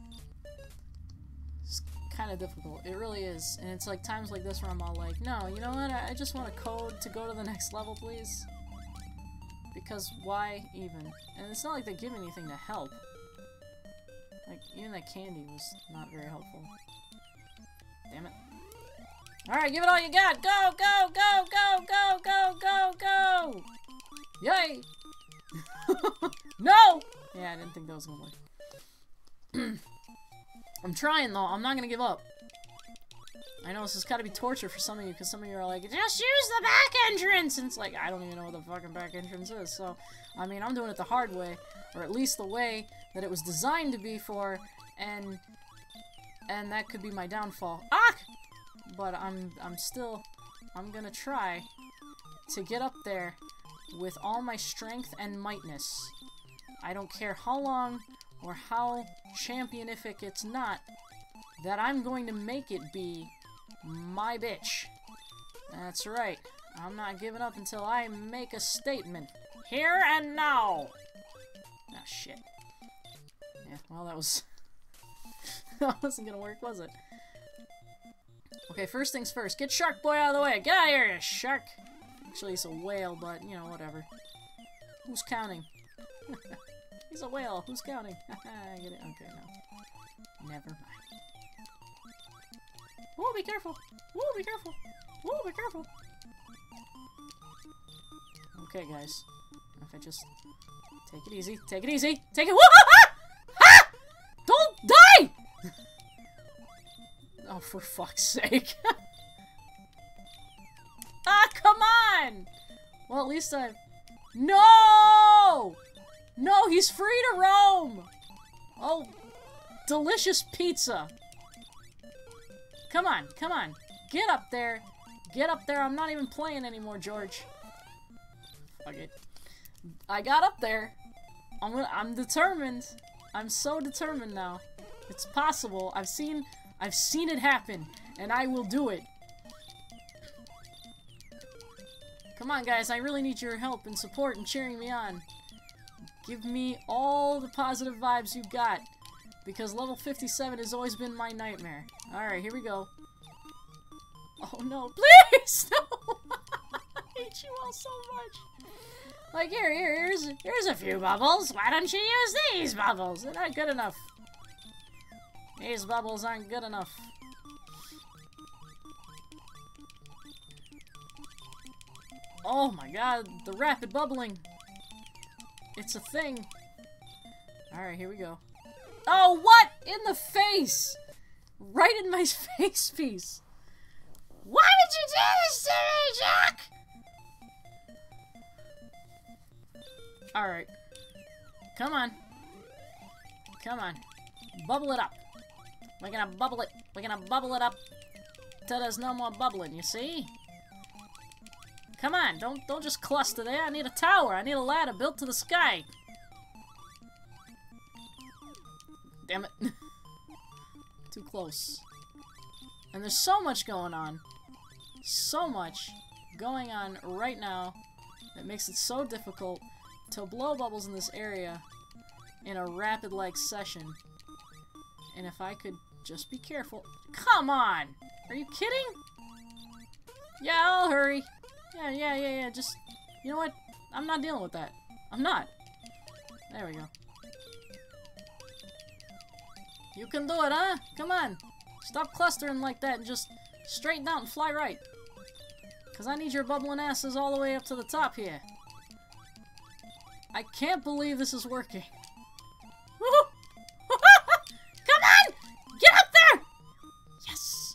Speaker 1: It's kind of difficult. It really is. And it's like times like this where I'm all like, no, you know what? I, I just want a code to go to the next level, please. Because why even? And it's not like they give anything to help. Like, even that candy was not very helpful. Damn it. Alright, give it all you got! Go, go, go, go, go, go, go, go! Yay! No! Yeah, I didn't think that was gonna work. I'm trying though, I'm not gonna give up. I know this has gotta be torture for some of you, because some of you are like, just use the back entrance! And it's like, I don't even know what the fucking back entrance is, so, I mean, I'm doing it the hard way, or at least the way that it was designed to be for, and, and that could be my downfall. Ah! But I'm, I'm still, I'm gonna try to get up there with all my strength and mightness. I don't care how long or how championific it's not, that I'm going to make it be my bitch. That's right. I'm not giving up until I make a statement. Here and now! Ah, shit. Yeah, well, that was... that wasn't gonna work, was it? Okay, first things first. Get Shark Boy out of the way! Get out of here, you shark! Actually, it's a whale, but, you know, whatever. Who's counting? He's a whale. Who's counting? I get it. Okay, no. Never mind. Whoa, be careful! Whoa, be careful! Whoa, be careful! Okay, guys. If I just take it easy, take it easy, take it. Whoa! Ah! Ah! Don't die! Oh, for fuck's sake! Ah, come on! Well, at least I. No! No, he's free to roam! Oh, delicious pizza! Come on, come on. Get up there. Get up there. I'm not even playing anymore, George. Fuck it. I got up there. I'm gonna, I'm determined. I'm so determined now. It's possible. I've seen I've seen it happen, and I will do it. Come on, guys. I really need your help and support and cheering me on. Give me all the positive vibes you got, Because level fifty-seven has always been my nightmare. Alright, here we go. Oh no, please! No! I hate you all so much. Like, here, here, here's, here's a few bubbles. Why don't you use these bubbles? They're not good enough. These bubbles aren't good enough. Oh my god, the rapid bubbling. It's a thing. Alright, here we go. Oh, what? In the face! Right in my face piece. Why would you do this to me, Jack? Alright. Come on. Come on. Bubble it up. We're gonna bubble it. We're gonna bubble it up till there's no more bubbling, you see? Come on, don't don't just cluster there. I need a tower. I need a ladder built to the sky. Damn it. Too close. And there's so much going on. So much going on right now that makes it so difficult to blow bubbles in this area in a rapid-like session. And if I could just be careful. Come on! Are you kidding? Yeah, I'll hurry. Yeah, yeah, yeah, yeah. Just, you know what? I'm not dealing with that. I'm not. There we go. You can do it, huh? Come on. Stop clustering like that and just straighten out and fly right. Because I need your bubbling asses all the way up to the top here. I can't believe this is working. Come on! Get up there! Yes!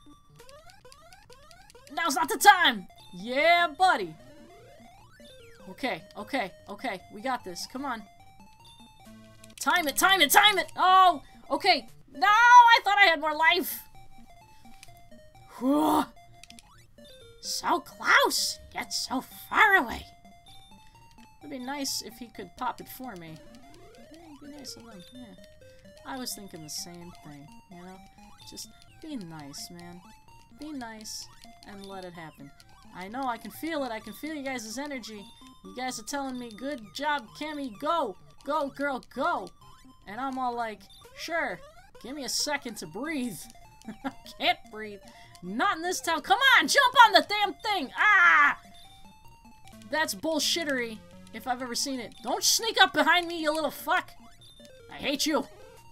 Speaker 1: Now's not the time! Yeah, buddy! Okay, okay, okay. We got this. Come on. Time it, time it, time it! Oh! Okay. No! I thought I had more life! Whew. So close, yet so far away. It'd be nice if he could pop it for me. Yeah, it'd be nice of him, yeah. I was thinking the same thing, you know? Just be nice, man. Be nice and let it happen. I know, I can feel it. I can feel you guys' energy. You guys are telling me, good job, Cammy, go! Go, girl, go! And I'm all like, sure, give me a second to breathe. I can't breathe. Not in this town. Come on, jump on the damn thing! Ah! That's bullshittery, if I've ever seen it. Don't sneak up behind me, you little fuck! I hate you!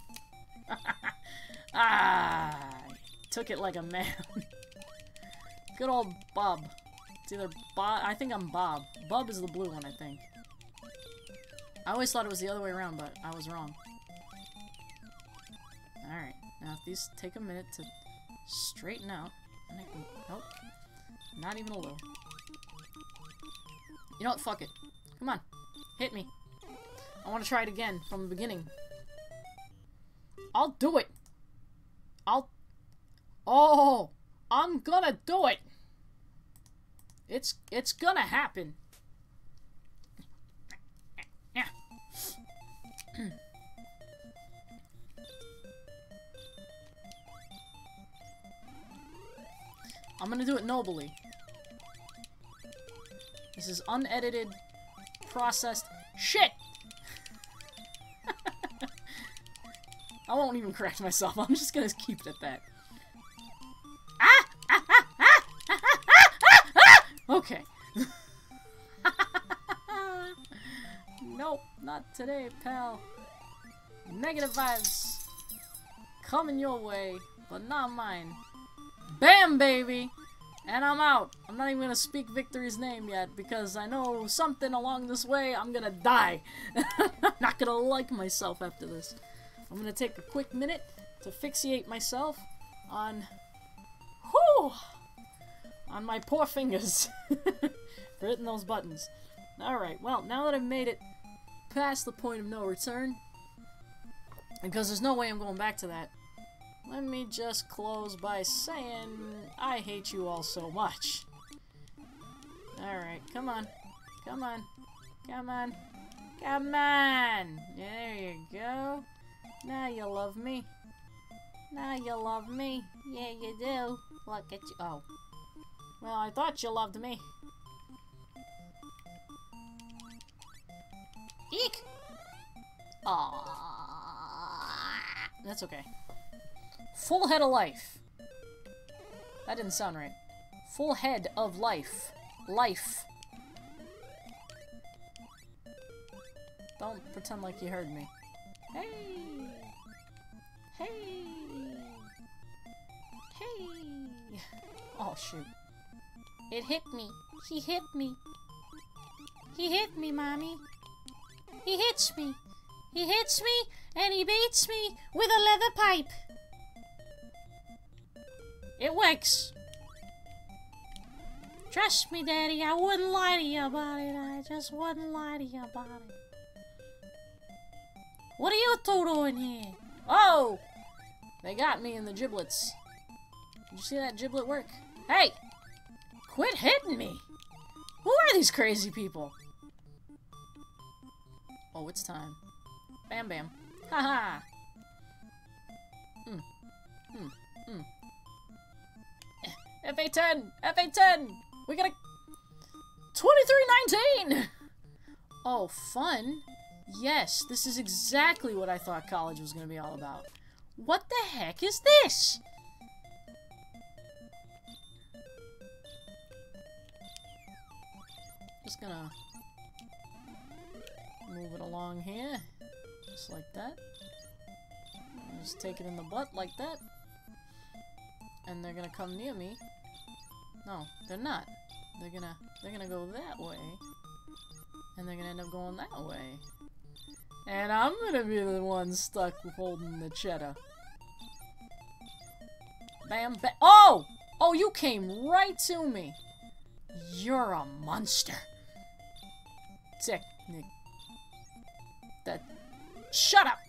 Speaker 1: Ah! Took it like a man. Good old Bob. It's either Bob. I think I'm Bob. Bob is the blue one, I think. I always thought it was the other way around, but I was wrong. Alright. Now, if these take a minute to straighten out, and I can. Nope. Not even a little. You know what? Fuck it. Come on. Hit me. I want to try it again from the beginning. I'll do it. I'll. Oh! I'm gonna do it! It's it's gonna happen. Yeah. I'm gonna do it nobly. This is unedited, processed shit! I won't even correct myself. I'm just gonna keep it at that. Ah! Ah! Ah! Ah! Ah! Ah! Ah! Ah! Okay. Nope, not today, pal. Negative vibes coming your way, but not mine. Bam, baby! And I'm out. I'm not even gonna speak Victory's name yet, because I know something along this way I'm gonna die. I'm not gonna like myself after this. I'm gonna take a quick minute to fixate myself on, whew, on my poor fingers for hitting those buttons. Alright, well, now that I've made it past the point of no return, because there's no way I'm going back to that, let me just close by saying I hate you all so much. Alright, come on. Come on. Come on. Come on! There you go. Now you love me. Now you love me. Yeah, you do. Look at you. Oh. Well, I thought you loved me. Eek! Aww. That's okay. Full head of life. That didn't sound right. Full head of life. Life. Don't pretend like you heard me. Hey! Hey! Hey! Oh, shoot. It hit me. He hit me. He hit me, Mommy. He hits me. He hits me, and he beats me with a leather pipe. It works. Trust me, Daddy, I wouldn't lie to you about it. I just wouldn't lie to you about it. What are you two doing here? Oh! They got me in the giblets. Did you see that giblet work? Hey! Quit hitting me! Who are these crazy people? Oh, it's time. Bam bam. Haha! Hmm. Hmm. Hmm. F A ten! F A ten! We got a... twenty-three nineteen! Oh, fun? Yes, this is exactly what I thought college was going to be all about. What the heck is this? Just gonna move it along here. Just like that. Just take it in the butt like that. And they're gonna come near me. No, they're not. They're gonna they're gonna go that way. And they're gonna end up going that way. And I'm gonna be the one stuck holding the cheddar. Bam, bam. Oh! Oh, you came right to me. You're a monster. Technic. That. Shut up!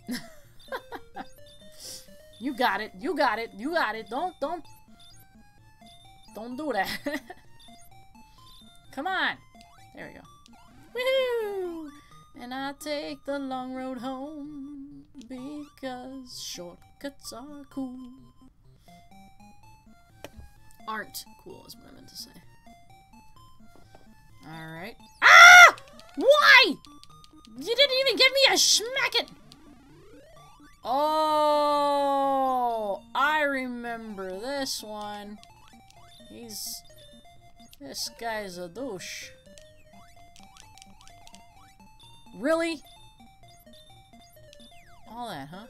Speaker 1: You got it. You got it. You got it. Don't, don't. Don't do that. Come on. There we go. Woohoo! And I take the long road home because shortcuts are cool. Aren't cool is what I meant to say. Alright. Ah! Why? You didn't even give me a smack it! Oh, I remember this one. He's... This guy's a douche. Really? All that, huh?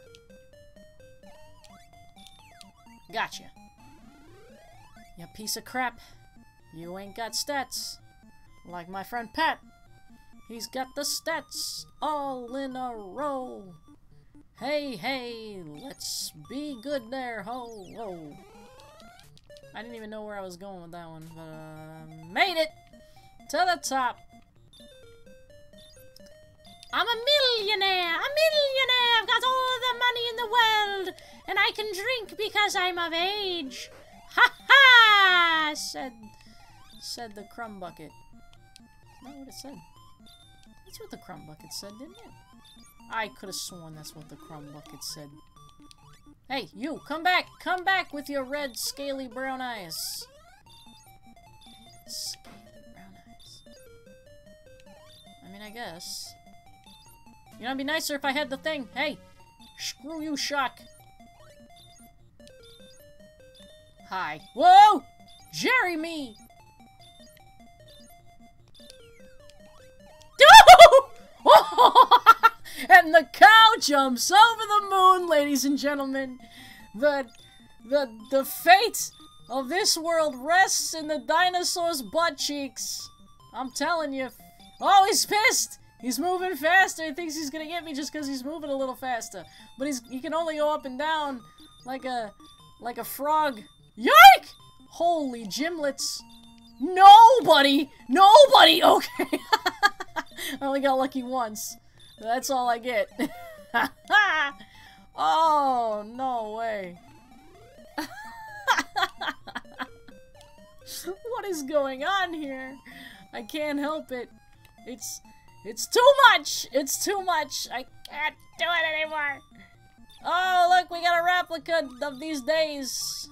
Speaker 1: Gotcha. You piece of crap. You ain't got stats. Like my friend Pat. He's got the stats all in a row. Hey, hey, let's be good there, ho, whoa. I didn't even know where I was going with that one, but, uh, made it to the top. I'm a millionaire, a millionaire, I've got all the money in the world, and I can drink because I'm of age. Ha ha, said, said the crumb bucket. That's not what it said. That's what the crumb bucket said, didn't it? I could have sworn that's what the crumb bucket said. Hey, you, come back! Come back with your red, scaly brown eyes. Scaly brown eyes. I mean, I guess. You know, it'd be nicer if I had the thing. Hey! Screw you, Shock! Hi. Whoa! Jeremy! And the cow jumps over the moon, ladies and gentlemen. The, the, the fate of this world rests in the dinosaur's butt cheeks. I'm telling you. Oh, he's pissed. He's moving faster. He thinks he's gonna get me just because he's moving a little faster. But he's he can only go up and down like a like a frog. Yike! Holy gimlets. Nobody! Nobody! Okay. I only got lucky once. That's all I get. Oh, no way. What is going on here? I can't help it. It's it's too much. It's too much. I can't do it anymore. Oh, look, we got a replica of these days.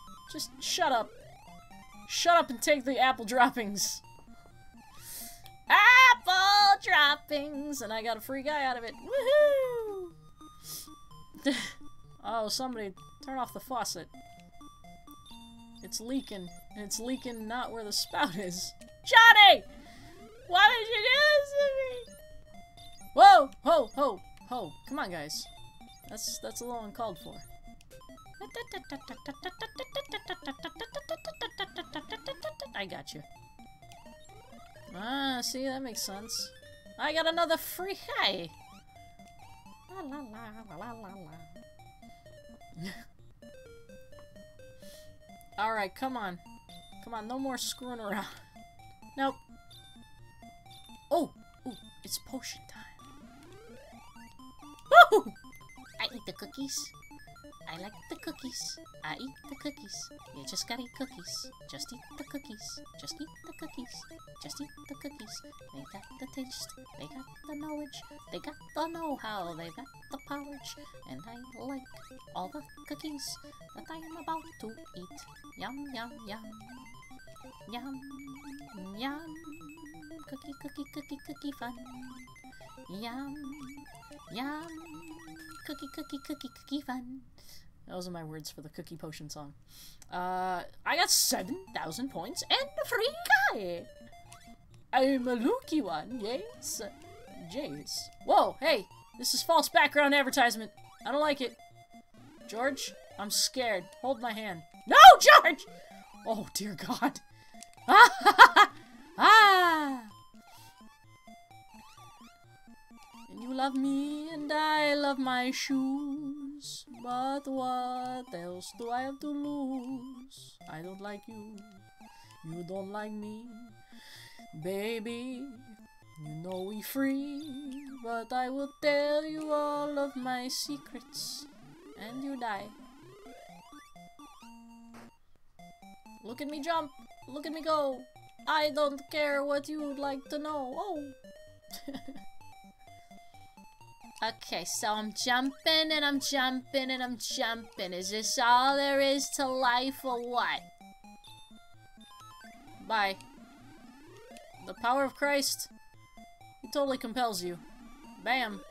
Speaker 1: Just shut up. Shut up and take the apple droppings. Apple droppings! And I got a free guy out of it. Woohoo! Oh, somebody turn off the faucet. It's leaking. And it's leaking not where the spout is. Johnny! Why did you do this to me? Whoa! Ho! Ho! Ho! Come on, guys. That's that's a little uncalled for. I got you. Ah, see, that makes sense. I got another free guy. La la la la la la. Alright, come on. Come on, no more screwing around. Nope. Oh! Ooh, it's potion time. Woo! I eat the cookies. I like the cookies. I eat the cookies. You just gotta eat cookies. Just eat the cookies. Just eat the cookies. Just eat the cookies. They got the taste. They got the knowledge. They got the know-how. They got the polish. And I like all the cookies that I am about to eat. Yum, yum, yum. Yum, yum. Cookie, cookie, cookie, cookie fun. Yum, yum. Cookie, cookie, cookie, cookie fun. Those are my words for the cookie potion song. Uh, I got seven thousand points and a free guy! I'm a lucky one, yes? Jays. Whoa, hey! This is false background advertisement. I don't like it. George, I'm scared. Hold my hand. No, George! Oh, dear God. Ah! Ha, ha, ha. Ah! You love me and I love my shoes, but what else do I have to lose? I don't like you, you don't like me, baby, you know we free, but I will tell you all of my secrets, and you die. Look at me jump, look at me go, I don't care what you'd like to know, oh! Okay, so I'm jumping and I'm jumping and I'm jumping. Is this all there is to life or what? Bye. The power of Christ. He totally compels you. Bam.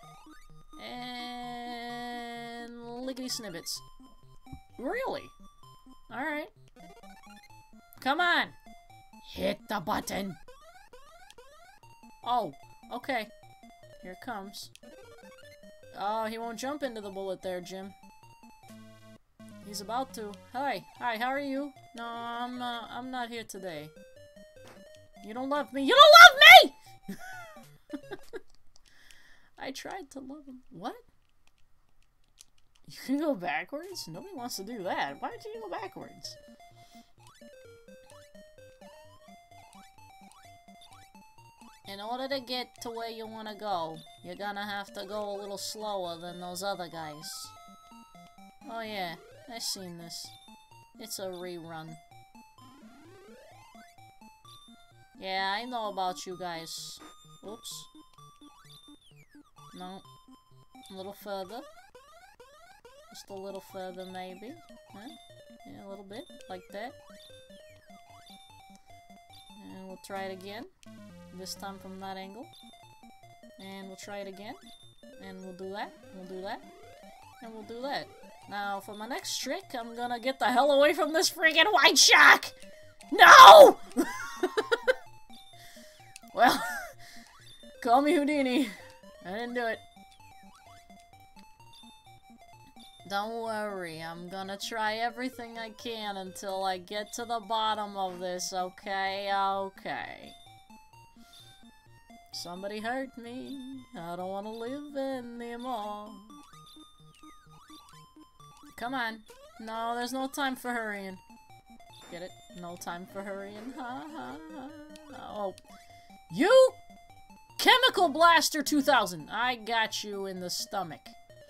Speaker 1: And lickety snippets. Really? Alright. Come on. Hit the button. Oh, okay. Here it comes. Oh, he won't jump into the bullet there, Jim. He's about to. Hi, hi, how are you? No, I'm, uh, I'm not here today. You don't love me. You don't love me! I tried to love him. What? You can go backwards? Nobody wants to do that. Why did you go backwards? In order to get to where you want to go, you're gonna have to go a little slower than those other guys. Oh yeah, I've seen this. It's a rerun. Yeah, I know about you guys. Oops. No. A little further. Just a little further, maybe. Huh? Yeah, a little bit. Like that. And we'll try it again. This time from that angle. And we'll try it again. And we'll do that. We'll do that. And we'll do that. Now, for my next trick, I'm gonna get the hell away from this freaking white shark! No! Well, call me Houdini. I didn't do it. Don't worry, I'm gonna try everything I can until I get to the bottom of this, okay? Okay. Somebody hurt me. I don't want to live anymore. Come on. No, there's no time for hurrying. Get it? No time for hurrying. Ha ha ha. Oh. You! Chemical Blaster two thousand! I got you in the stomach.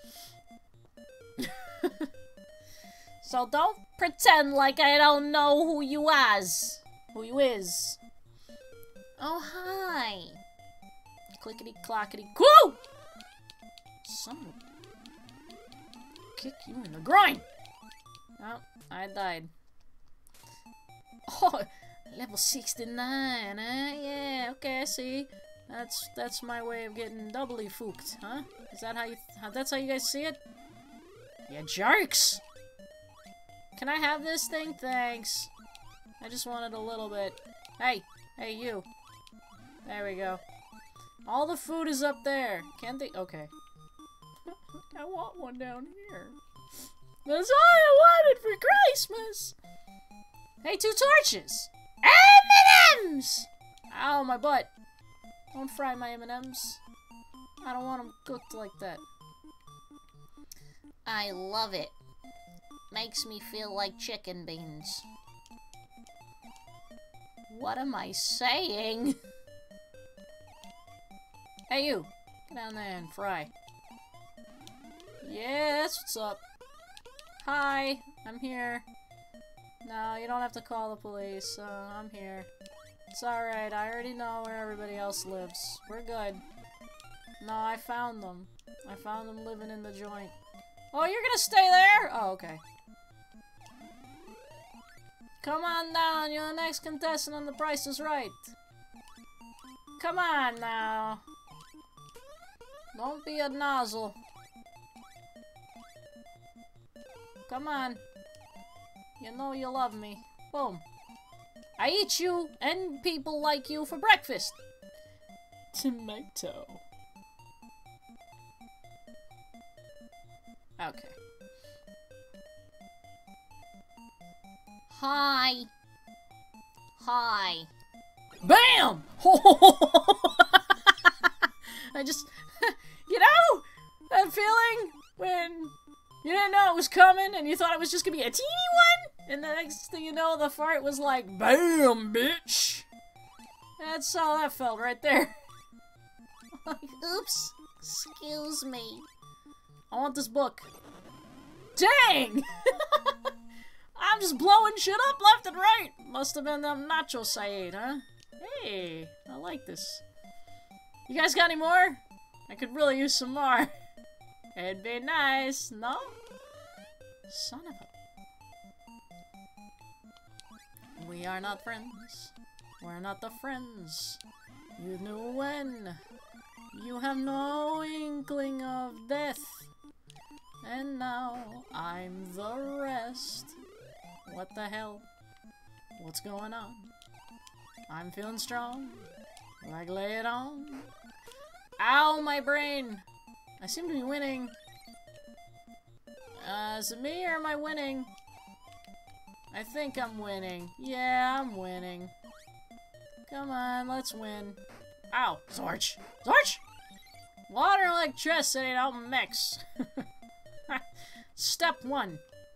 Speaker 1: So don't pretend like I don't know who you is. Who you is. Oh, hi. Clickety clockety coo! Someone kick you in the groin! Oh, I died. Oh, Level sixty-nine, huh? Yeah, okay, I see. That's that's my way of getting doubly fooked, huh? Is that how you... How, that's how you guys see it? Yeah, jerks! Can I have this thing? Thanks. I just wanted a little bit. Hey! Hey, you. There we go. All the food is up there. Can't they? Okay. I want one down here. That's all I wanted for Christmas! Hey, two torches! M and M's! Ow, my butt. Don't fry my M and M's. I don't want them cooked like that. I love it. Makes me feel like chicken beans. What am I saying? Hey, you. Get down there and fry. Yeah, that's what's up. Hi, I'm here. No, you don't have to call the police. Uh, I'm here. It's alright, I already know where everybody else lives. We're good. No, I found them. I found them living in the joint. Oh, you're gonna stay there? Oh, okay. Come on down, you're the next contestant on The Price is Right. Come on now. Don't be a nozzle. Come on. You know you love me. Boom. I eat you and people like you for breakfast. Tomato. Okay. Hi. Hi. BAM! I just, you know, that feeling when you didn't know it was coming and you thought it was just gonna be a teeny one? And the next thing you know, the fart was like, BAM, bitch! That's how that felt right there. Like, oops. Excuse me. I want this book. Dang! I'm just blowing shit up left and right. Must have been them nachos I ate, huh? Hey, I like this. You guys got any more? I could really use some more. It'd be nice, no? Son of a... We are not friends. We're not the friends you knew when. You have no inkling of death. And now I'm the rest. What the hell? What's going on? I'm feeling strong. Like, lay it on. Ow, my brain! I seem to be winning. Uh, is it me or am I winning? I think I'm winning. Yeah, I'm winning. Come on, let's win. Ow! Zorch! Zorch! Water and electricity don't mix. Step one.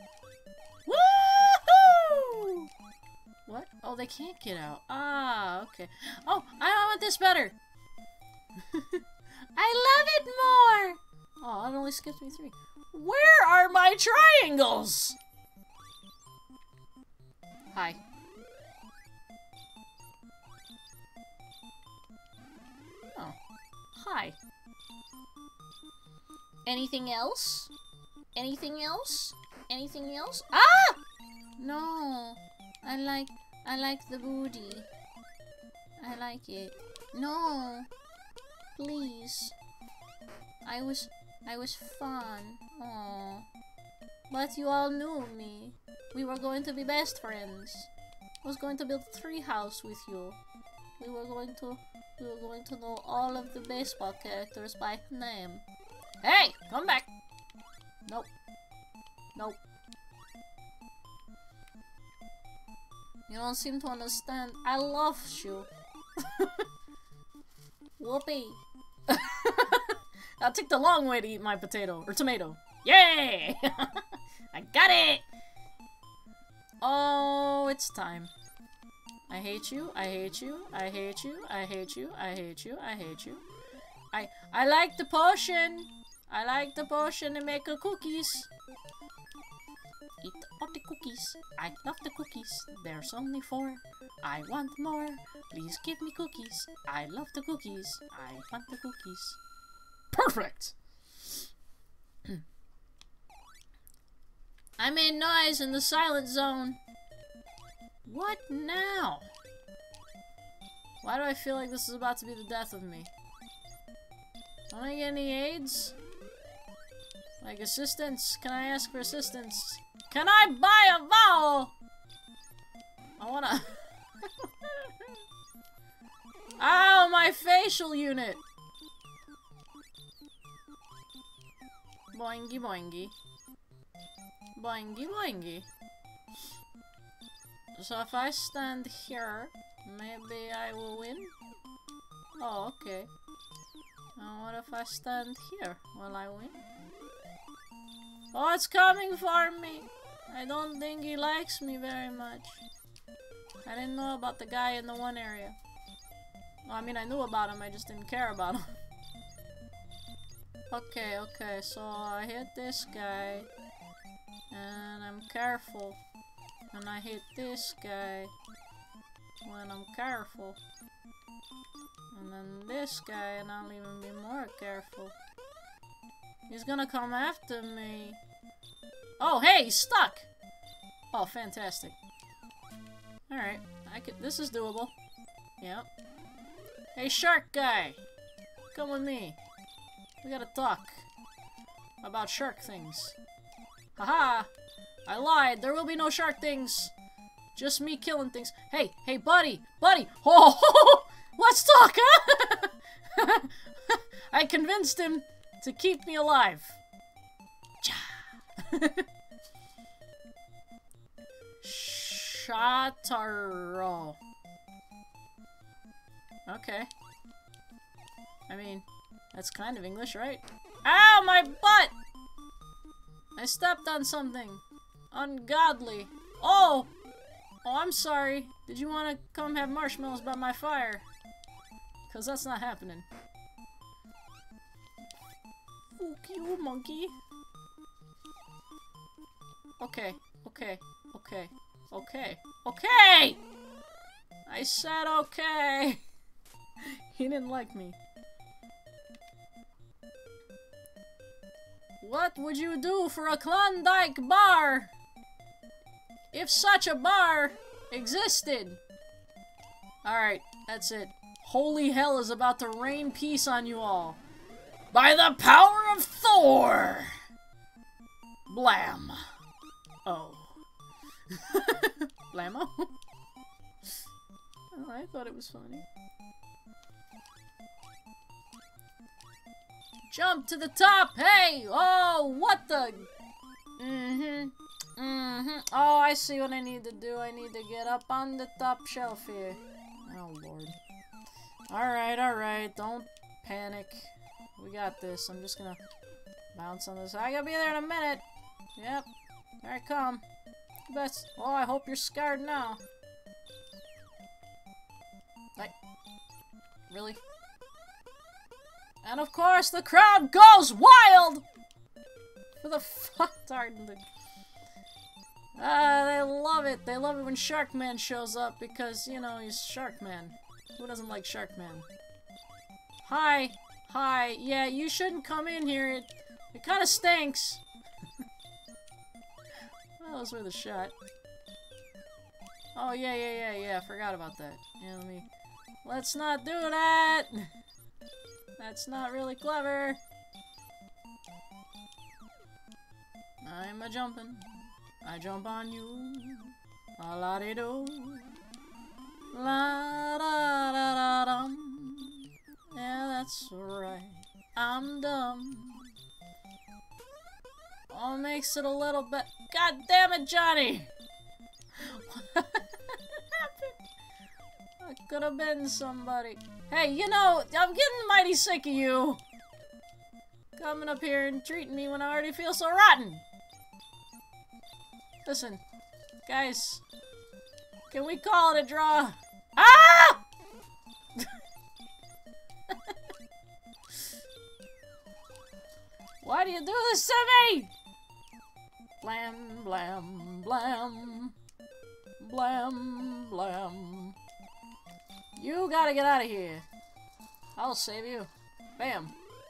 Speaker 1: Woohoo! What? Oh, they can't get out. Ah, okay. Oh, I want this better. I love it more. Oh, it only skipped me three. Where are my triangles? Hi. Oh. Hi. Anything else? Anything else? Anything else? Ah! No. I like I like the booty. I like it. No. Please. I was I was fun. Aww. But you all knew me. We were going to be best friends. I was going to build a tree house with you. We were going to we were going to know all of the baseball characters by name. Hey! Come back! Nope. Nope. You don't seem to understand. I love you. Whoopee. I'll take the long way to eat my potato. Or tomato. Yay! I got it! Oh, it's time. I hate you, I hate you, I hate you, I hate you, I hate you, I hate you. I I like the potion. I like the potion to make a cookies. Eat all the cookies. I love the cookies. There's only four. I want more. Please give me cookies. I love the cookies. I want the cookies. Perfect! I made noise in the silent zone. What now? Why do I feel like this is about to be the death of me? Don't I get any aids? Like assistance? Can I ask for assistance? Can I buy a vowel? I wanna... Ow, my facial unit! Boingy boingy. Boingy boingy. So if I stand here, maybe I will win? Oh, okay. Now what if I stand here? Will I win? Oh, it's coming for me! I don't think he likes me very much. I didn't know about the guy in the one area. Well, I mean, I knew about him, I just didn't care about him. Okay, okay, so I hit this guy. And I'm careful. And I hit this guy. When I'm careful. And then this guy, and I'll even be more careful. He's gonna come after me. Oh, hey, he's stuck! Oh, fantastic. Alright, I could, this is doable. Yep. Hey, shark guy! Come with me. We gotta talk. About shark things. Haha! I lied, there will be no shark things! Just me killing things. Hey, hey, buddy! Buddy! Oh! Let's talk, huh? I convinced him to keep me alive. Shataro. Okay. I mean, that's kind of English, right? Ow, my butt! I stepped on something. Ungodly. Oh! Oh, I'm sorry. Did you want to come have marshmallows by my fire? Because that's not happening. Fuck you, monkey. Okay, okay, okay, okay, okay! I said okay! He didn't like me. What would you do for a Klondike bar? If such a bar existed. Alright, that's it. Holy hell is about to rain peace on you all. By the power of Thor! Blam. Oh. Blammo? Oh, I thought it was funny. Jump to the top! Hey! Oh, what the... Mm-hmm. Mm-hmm. Oh, I see what I need to do. I need to get up on the top shelf here. Oh, Lord. Alright, alright. Don't panic. We got this. I'm just gonna bounce on this. I gotta be there in a minute. Yep. Here I come. That's... Oh, I hope you're scarred now. Like... Really? And of course, the crowd goes wild! For the fucktard. Ah, they love it. They love it when Sharkman shows up because, you know, he's Sharkman. Who doesn't like Sharkman? Hi. Hi. Yeah, you shouldn't come in here. It, it kind of stinks. Well, that was worth a shot. Oh, yeah, yeah, yeah, yeah. Forgot about that. Yeah, let me... Let's not do that! That's not really clever. I'm a jumping. I jump on you. A la de do. La da da da dum. Yeah, that's right. I'm dumb. Oh, makes it a little bit. God damn it, Johnny! What happened? I could have been somebody. Hey, you know, I'm getting mighty sick of you coming up here and treating me when I already feel so rotten. Listen, guys, can we call it a draw? Ah! Why do you do this to me? Blam, blam, blam. Blam, blam. You gotta get out of here. I'll save you. Bam.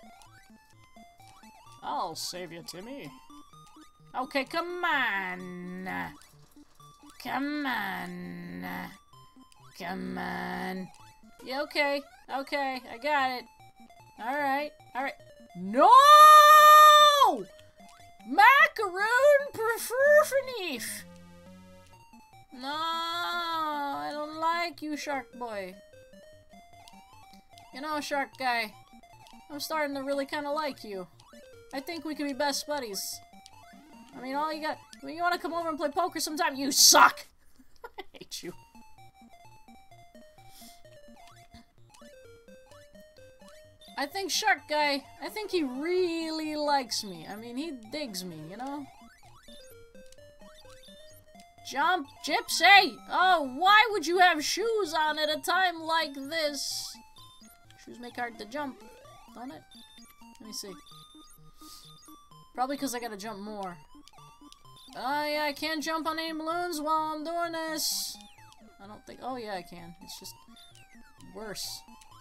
Speaker 1: I'll save you, Timmy. Okay, come on. Come on. Come on. Yeah, okay. Okay, I got it. Alright, alright. No! Macaroon preferfenif! No, I don't like you, Shark Boy. You know, Shark Guy, I'm starting to really kind of like you. I think we could be best buddies. I mean, all you got... I mean, you want to come over and play poker sometime? You suck! I hate you. I think Shark Guy, I think he really likes me. I mean, he digs me, you know? Jump, Gypsy! Oh, why would you have shoes on at a time like this? Shoes make hard to jump, don't it? Let me see. Probably because I gotta jump more. Oh, yeah, I can't jump on any balloons while I'm doing this. I don't think... Oh, yeah, I can. It's just worse.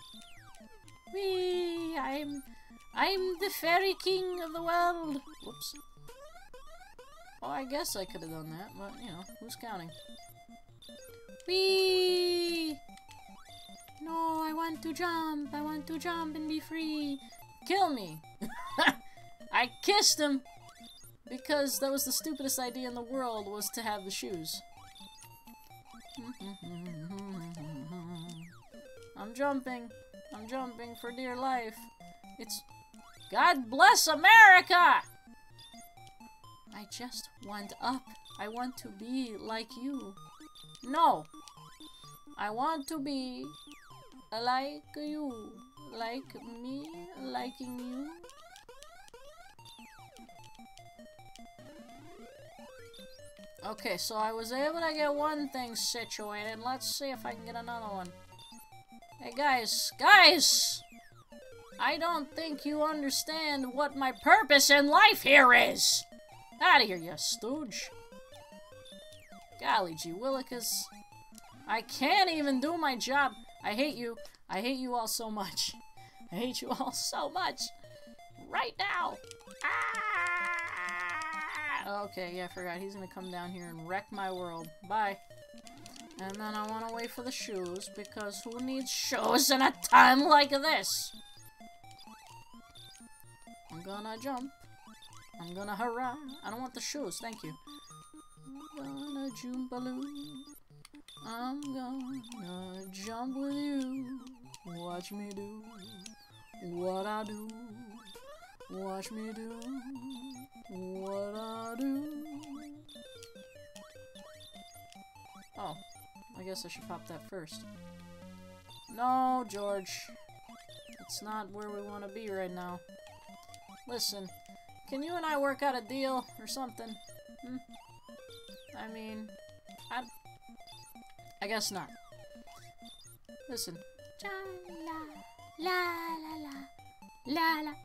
Speaker 1: Whee! I'm... I'm the fairy king of the world. Whoops. Oh, I guess I could have done that, but, you know, who's counting? Whee! No, I want to jump. I want to jump and be free. Kill me. I kissed him because that was the stupidest idea in the world, was to have the shoes. I'm jumping. I'm jumping for dear life. It's... God bless America! I just want up. I want to be like you. No. I want to be like you. Like me liking you. Okay, so I was able to get one thing situated. Let's see if I can get another one. Hey guys, guys! I don't think you understand what my purpose in life here is! Out of here, you stooge. Golly gee willikers. I can't even do my job. I hate you. I hate you all so much. I hate you all so much. Right now. Ah! Okay, yeah, I forgot. He's gonna come down here and wreck my world. Bye. And then I want to wait for the shoes, because who needs shoes in a time like this? I'm gonna jump. I'm gonna hurrah. I don't want the shoes, thank you. I'm gonna jump-a-loo. I'm gonna jump with you. Watch me do what I do. Watch me do what I do. Oh, I guess I should pop that first. No, George. It's not where we want to be right now. Listen, can you and I work out a deal or something? Hmm? I mean, I... I guess not. Listen. La, la, la, la, la, la.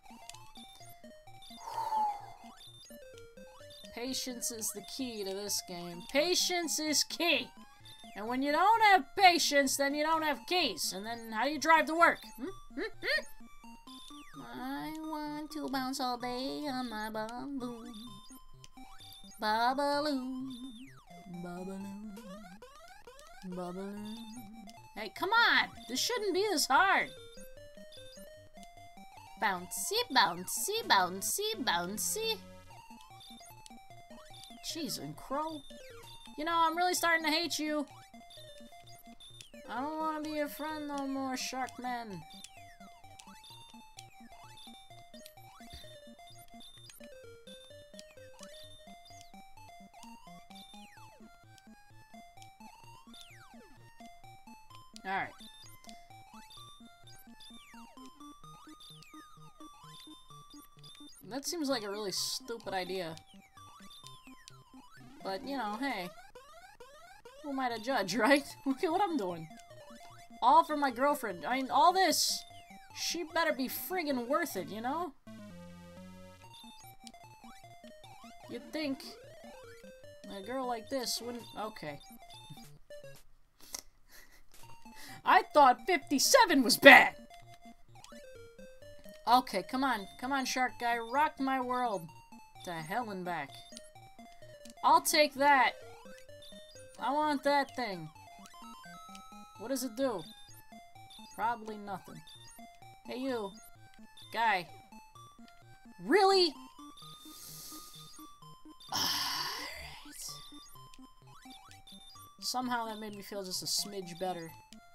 Speaker 1: Patience is the key to this game. Patience is key! And when you don't have patience, then you don't have keys. And then how do you drive to work? Hmm? Hmm? Hmm? I want to bounce all day on my balloon. Ba-balloon. Ba-balloon. Ba-balloon. Hey, come on! This shouldn't be this hard. Bouncy, bouncy, bouncy, bouncy. Jeez, and Crow. You know, I'm really starting to hate you. I don't want to be your friend no more, Sharkman. Alright. That seems like a really stupid idea. But, you know, hey. Who am I to judge, right? Look at what I'm doing. All for my girlfriend. I mean, all this. She better be friggin' worth it, you know? You'd think a girl like this wouldn't... Okay. I thought fifty-seven was bad! Okay, come on. Come on, Shark Guy. Rock my world. To hell and back. I'll take that. I want that thing. What does it do? Probably nothing. Hey, you. Guy. Really? Alright. Somehow that made me feel just a smidge better.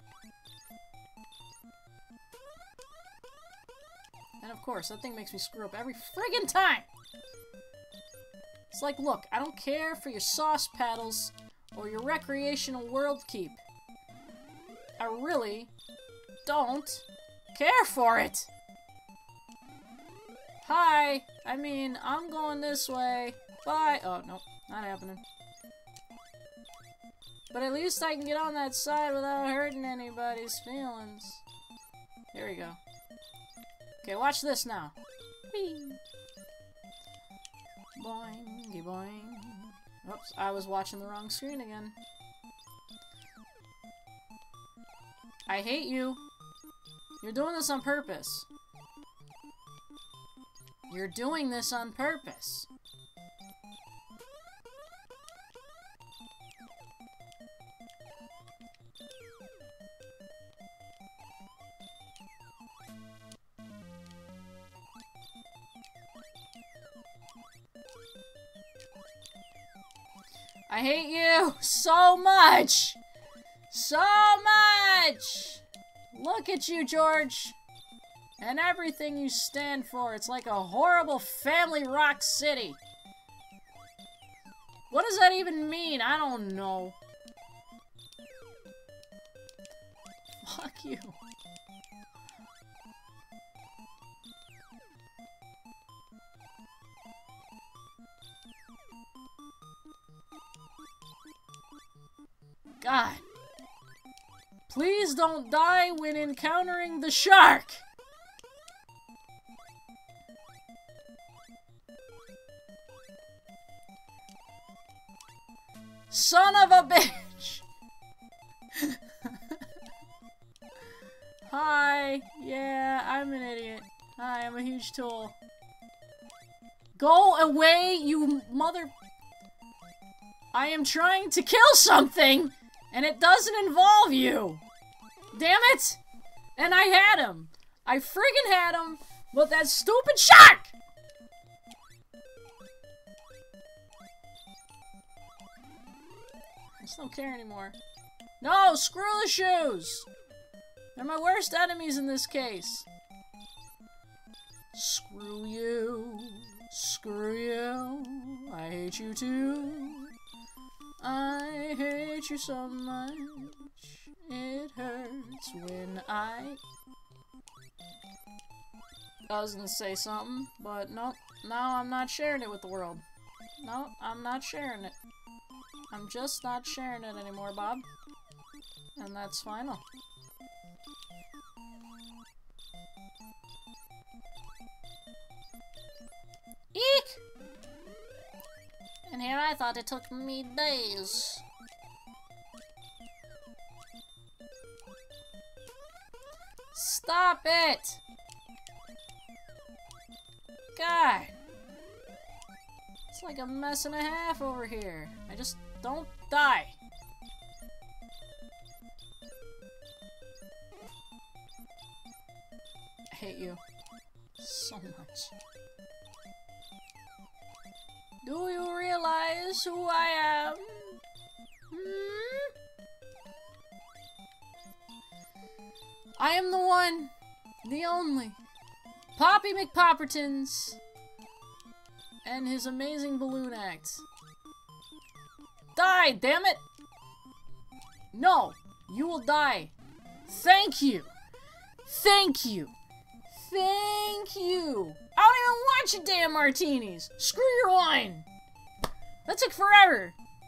Speaker 1: And of course, that thing makes me screw up every friggin' time! It's like, look, I don't care for your sauce paddles or your recreational world keep. I really don't care for it! Hi! I mean, I'm going this way. Bye! Oh, no, not happening. But at least I can get on that side without hurting anybody's feelings. Here we go. Okay, watch this now. Whee! Boingy boing. Oops, I was watching the wrong screen again. I hate you. You're doing this on purpose. You're doing this on purpose. I hate you so much! So much! Look at you, George! And everything you stand for. It's like a horrible family rock city. What does that even mean? I don't know. Fuck you. God. Please don't die when encountering the shark! Son of a bitch! Hi. Yeah, I'm an idiot. Hi, I'm a huge tool. Go away, you mother... I am trying to kill something, and it doesn't involve you! Damn it! And I had him! I friggin' had him, but that stupid shark! I just don't care anymore. No! Screw the shoes! They're my worst enemies in this case. Screw you. Screw you. I hate you too. I hate you so much. It hurts when I... I was gonna say something, but nope. Now I'm not sharing it with the world. No, I'm not sharing it. I'm just not sharing it anymore, Bob. And that's final. Eek! And here I thought it took me days. Stop it! God! It's like a mess and a half over here. I just don't die. I hate you so much. Do you realize who I am? Hmm? I am the one, the only, Poppy McPoppertons, and his amazing balloon act. Die, damn it! No, you will die. Thank you. Thank you. Thank you. I don't even want your damn martinis. Screw your wine. That took forever.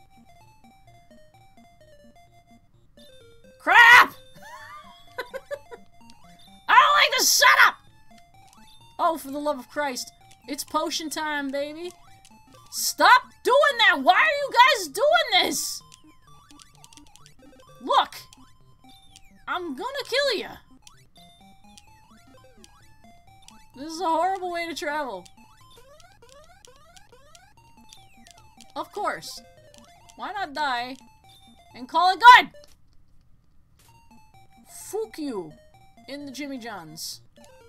Speaker 1: Crap! I don't like this setup! Oh, for the love of Christ. It's potion time, baby. Stop doing that! Why are you guys doing this? Look! I'm gonna kill you. This is a horrible way to travel. Of course. Why not die and call it good? Fuck you. in the Jimmy Johns.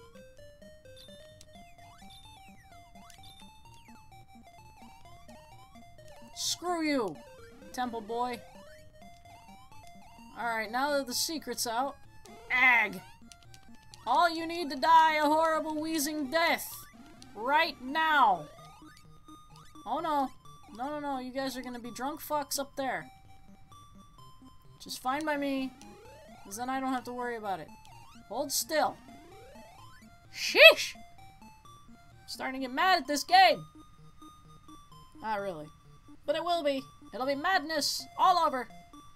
Speaker 1: Screw you, Temple Boy. Alright, now that the secret's out, ag! All you need to die a horrible wheezing death. Right now. Oh no. No, no, no. You guys are gonna be drunk fucks up there. Just fine by me. Because then I don't have to worry about it. Hold still. Sheesh! I'm starting to get mad at this game. Not really. But it will be. It'll be madness all over.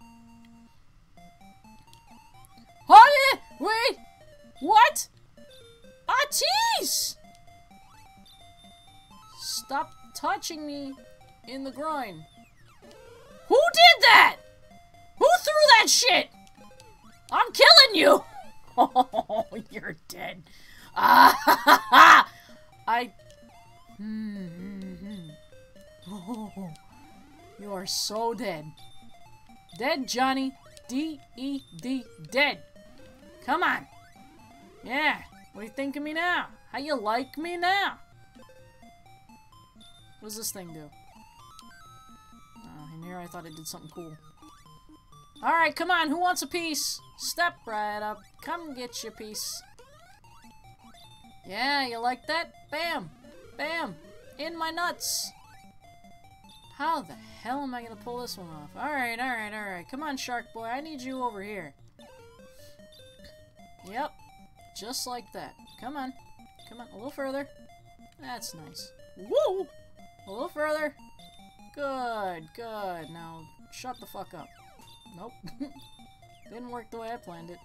Speaker 1: Oh, yeah! Wait! What? Ah, tease! Stop touching me in the groin. Who did that? Who threw that shit? I'm killing you! Oh, you're dead. Ah, ha, ha, ha. I... Mm-hmm. Oh, you are so dead. Dead, Johnny. D E D, dead. Come on. Yeah, what do you think of me now? How you like me now? What does this thing do? Oh, in here I thought it did something cool. Alright, come on, who wants a piece? Step right up. Come get your piece. Yeah, you like that? Bam! Bam! In my nuts! How the hell am I gonna pull this one off? Alright, alright, alright. Come on, Shark Boy, I need you over here. Yep. Just like that. Come on. Come on, a little further. That's nice. Woo! A little further. Good, good. Now, shut the fuck up. Nope. Didn't work the way I planned it.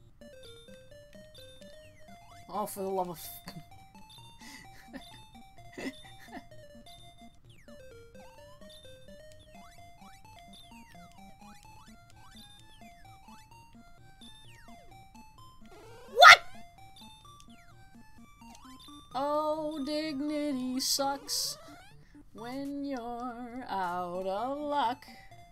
Speaker 1: Oh, for the love of... What?! Oh, dignity sucks when you're out of luck.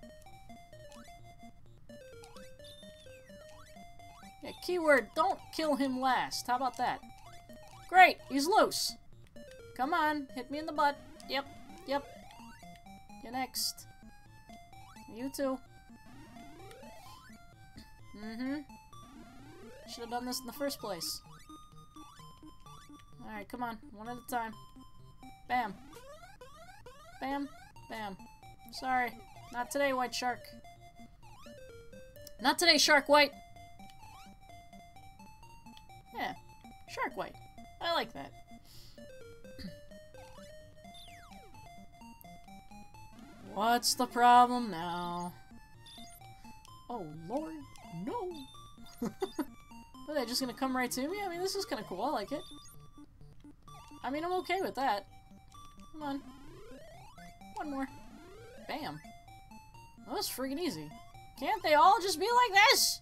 Speaker 1: Yeah, keyword, don't kill him last. How about that? Great, he's loose. Come on, hit me in the butt. Yep, yep. You next. You too. Mm-hmm. Should have done this in the first place. Alright, come on. One at a time. Bam. Bam. Bam. Sorry. Not today, White Shark. Not today, Shark White. Yeah. Shark White. I like that. What's the problem now? Oh, Lord. No. Are they just gonna come right to me? I mean, this is kind of cool. I like it. I mean, I'm okay with that. Come on. One more. Bam. Well, that's friggin' easy. Can't they all just be like this?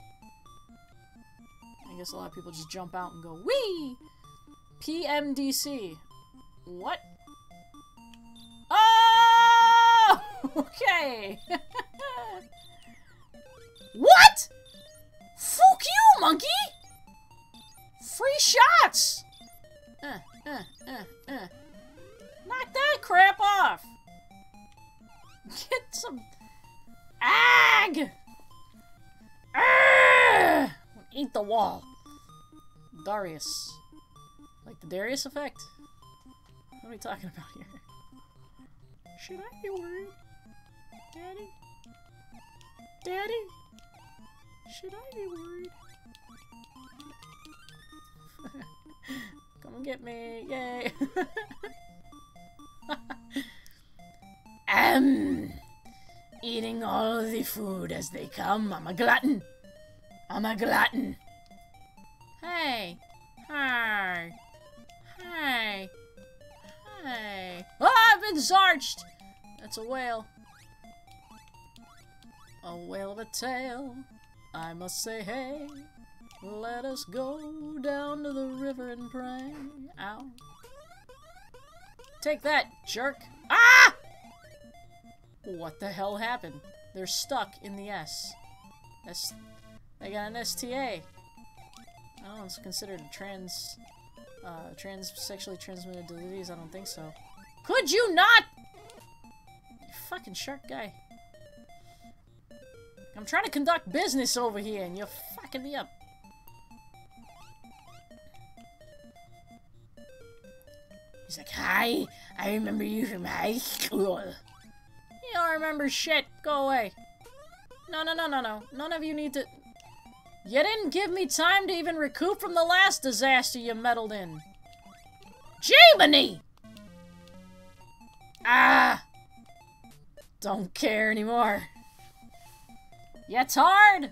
Speaker 1: I guess a lot of people just jump out and go, wee! P M D C. What? Oh! Okay. What? Fuck you, monkey! Free shots! Uh, uh, uh, uh. Knock that crap off! Get some... Ag! Arrgh! Eat the wall. Darius. Like the Darius effect? What are we talking about here? Should I be worried? Daddy? Daddy? Should I be worried? Come and get me. Yay. Um, eating all of the food as they come. I'm a glutton. I'm a glutton. Hey. Hi. Hi. Hi. Oh, I've been zarched. That's a whale. A whale of a tail. I must say, hey. Let us go down to the river and pray. Ow. Take that, jerk. Ah! What the hell happened? They're stuck in the S. S they got an S T A. I don't know, it's considered a trans, uh, trans sexually transmitted disease. I don't think so. Could you not? You fucking shark guy. I'm trying to conduct business over here and you're fucking me up. He's like, hi, I remember you from high school. You don't remember shit. Go away. No, no, no, no, no. None of you need to... You didn't give me time to even recoup from the last disaster you meddled in. Jiminy! Ah! Don't care anymore. Yeah, it's hard!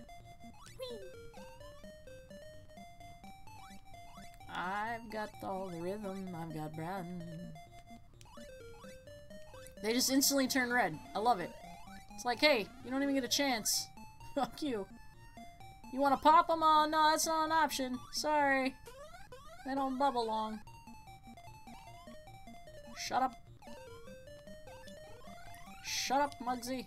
Speaker 1: I've got all the rhythm, I've got brand. They just instantly turn red. I love it. It's like, hey, you don't even get a chance. Fuck you. You wanna pop them? Oh, no, that's not an option. Sorry. They don't bubble long. Shut up. Shut up, Muggsy.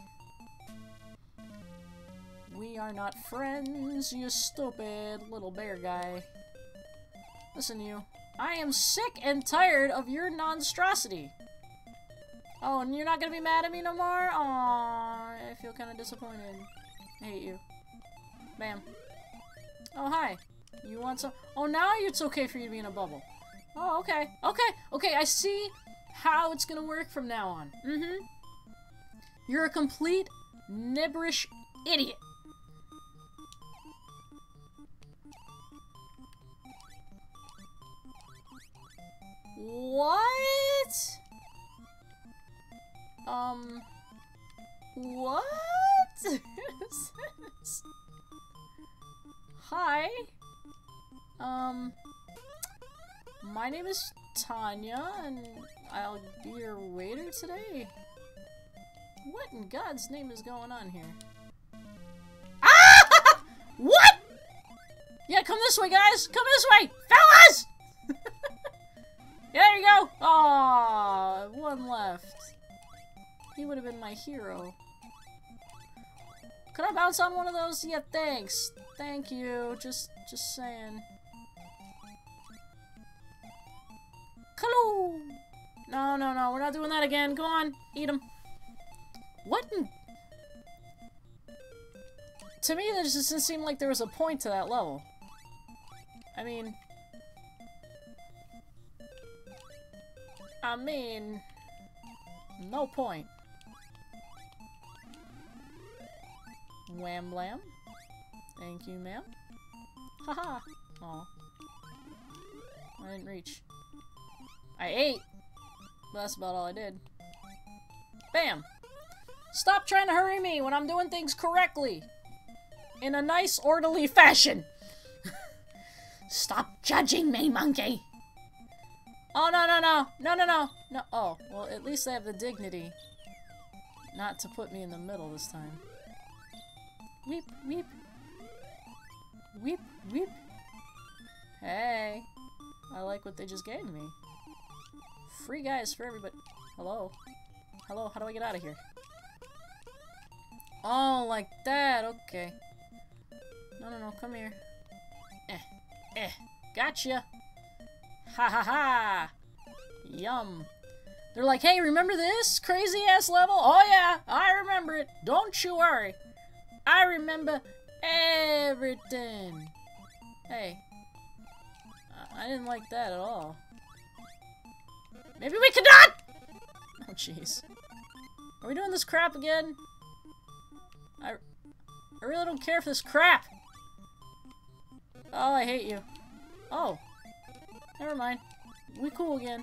Speaker 1: We are not friends, you stupid little bear guy. Listen, you. I am sick and tired of your monstrosity. Oh, and you're not gonna be mad at me no more? Aww, I feel kind of disappointed. I hate you. Bam. Oh, hi. You want some? Oh, now it's okay for you to be in a bubble. Oh, okay. Okay, okay, I see how it's gonna work from now on. Mm-hmm. You're a complete nibberish idiot. What? Um... What? Hi. Um... My name is Tanya, and I'll be your waiter today. What in God's name is going on here? Ah! What? Yeah, come this way, guys! Come this way! Fellas! There you go! Aww, one left. He would have been my hero. Could I bounce on one of those? Yeah, thanks. Thank you. Just, just saying. Hello! No, no, no, we're not doing that again. Go on, eat him. What in... To me, there just didn't seem like there was a point to that level. I mean... I mean... No point. Wham blam. Thank you, ma'am. Haha. Aw. I didn't reach. I ate! But that's about all I did. Bam! Stop trying to hurry me when I'm doing things correctly! In a nice, orderly fashion! Stop judging me, monkey! Oh, no, no, no! No, no, no! No, oh, well, at least they have the dignity not to put me in the middle this time. Weep, weep. Weep, weep. Hey. I like what they just gave me. Free guys for everybody. Hello? Hello, how do I get out of here? Oh, like that, okay. No, no, no, come here. Eh, eh, gotcha! Ha ha ha! Yum. They're like, hey, remember this crazy-ass level? Oh yeah, I remember it. Don't you worry. I remember everything. Hey. I, I didn't like that at all. Maybe we could not! Oh, jeez. Are we doing this crap again? I, I really don't care for this crap. Oh, I hate you. Oh. Never mind. We cool again.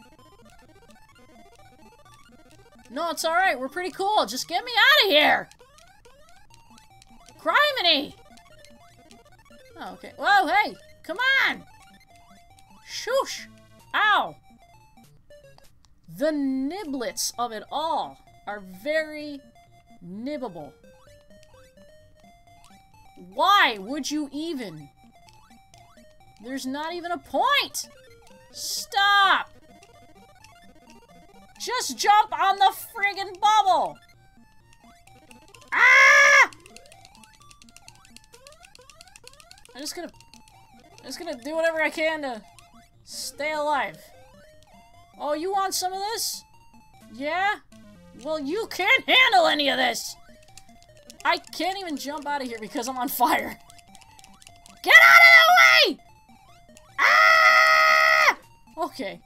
Speaker 1: No, it's alright. We're pretty cool. Just get me out of here! Criminy! Oh, okay. Whoa, hey! Come on! Shoosh! Ow! The niblets of it all are very nibbable. Why would you even? There's not even a point! Stop! Just jump on the friggin' bubble! Ah! I'm just gonna... I'm just gonna do whatever I can to stay alive. Oh, you want some of this? Yeah? Well, you can't handle any of this! I can't even jump out of here because I'm on fire. Get out of the way! Ah! Okay.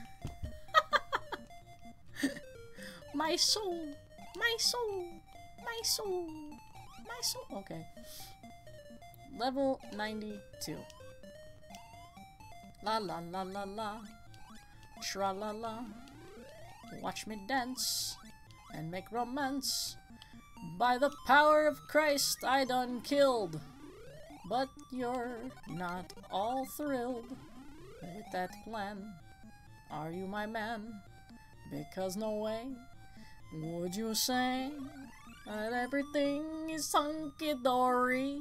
Speaker 1: My soul. My soul. My soul. My soul. Okay. Level ninety-two. La la la la la. Tra la la. Watch me dance and make romance. By the power of Christ, I done killed. But you're not all thrilled with that plan. Are you my man? Because no way would you say that everything is hunky-dory.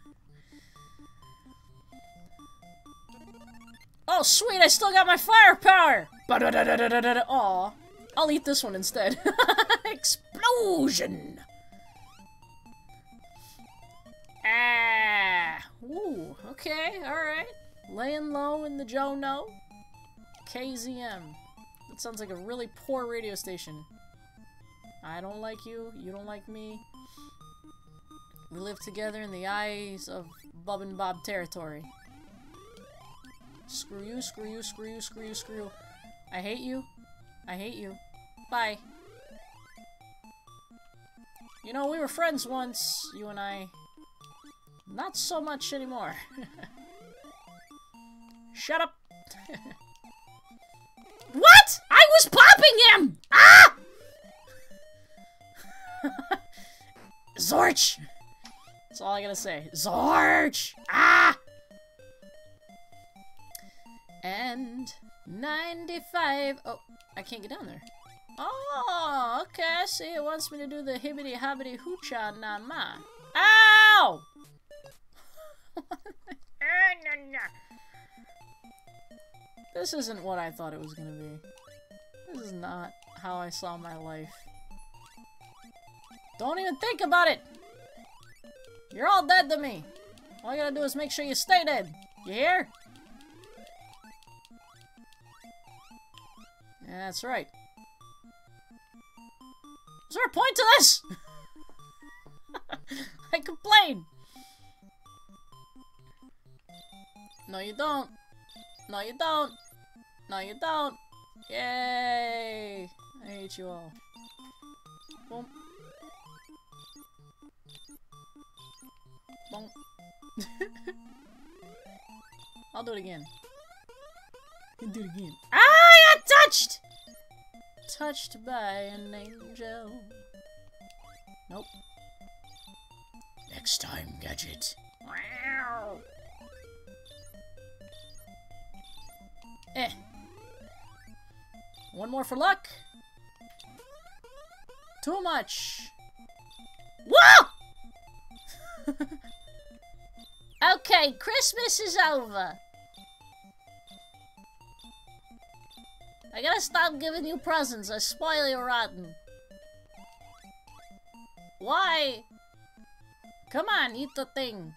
Speaker 1: Oh, sweet, I still got my firepower! Aw, I'll eat this one instead. Explosion! Ah! Ooh, okay, alright. Laying low in the Joe-No. K Z M. That sounds like a really poor radio station. I don't like you, you don't like me. We live together in the eyes of Bub and Bob territory. Screw you, screw you, screw you, screw you, screw you. I hate you. I hate you. Bye. You know, we were friends once, you and I. Not so much anymore. Shut up. What? I was popping him! Ah! Zorch! That's all I gotta say. Zorch! Ah! And ninety-five. Oh, I can't get down there. Oh, okay. I see. It wants me to do the hibbity hobbity hoocha na ma. Ow! This isn't what I thought it was gonna be. This is not how I saw my life. Don't even think about it! You're all dead to me! All you gotta do is make sure you stay dead. You hear? Yeah, that's right. Is there a point to this? I complain! No, you don't. No, you don't. No, you don't. Yay! I hate you all. Boom. Boom. I'll do it again. I'll do it again. Ah, I got touched! Touched by an angel. Nope. Next time, Gadget. Wow. Eh. One more for luck. Too much. Whoa! Okay, Christmas is over. I gotta stop giving you presents. I spoil you rotten. Why? Come on, eat the thing.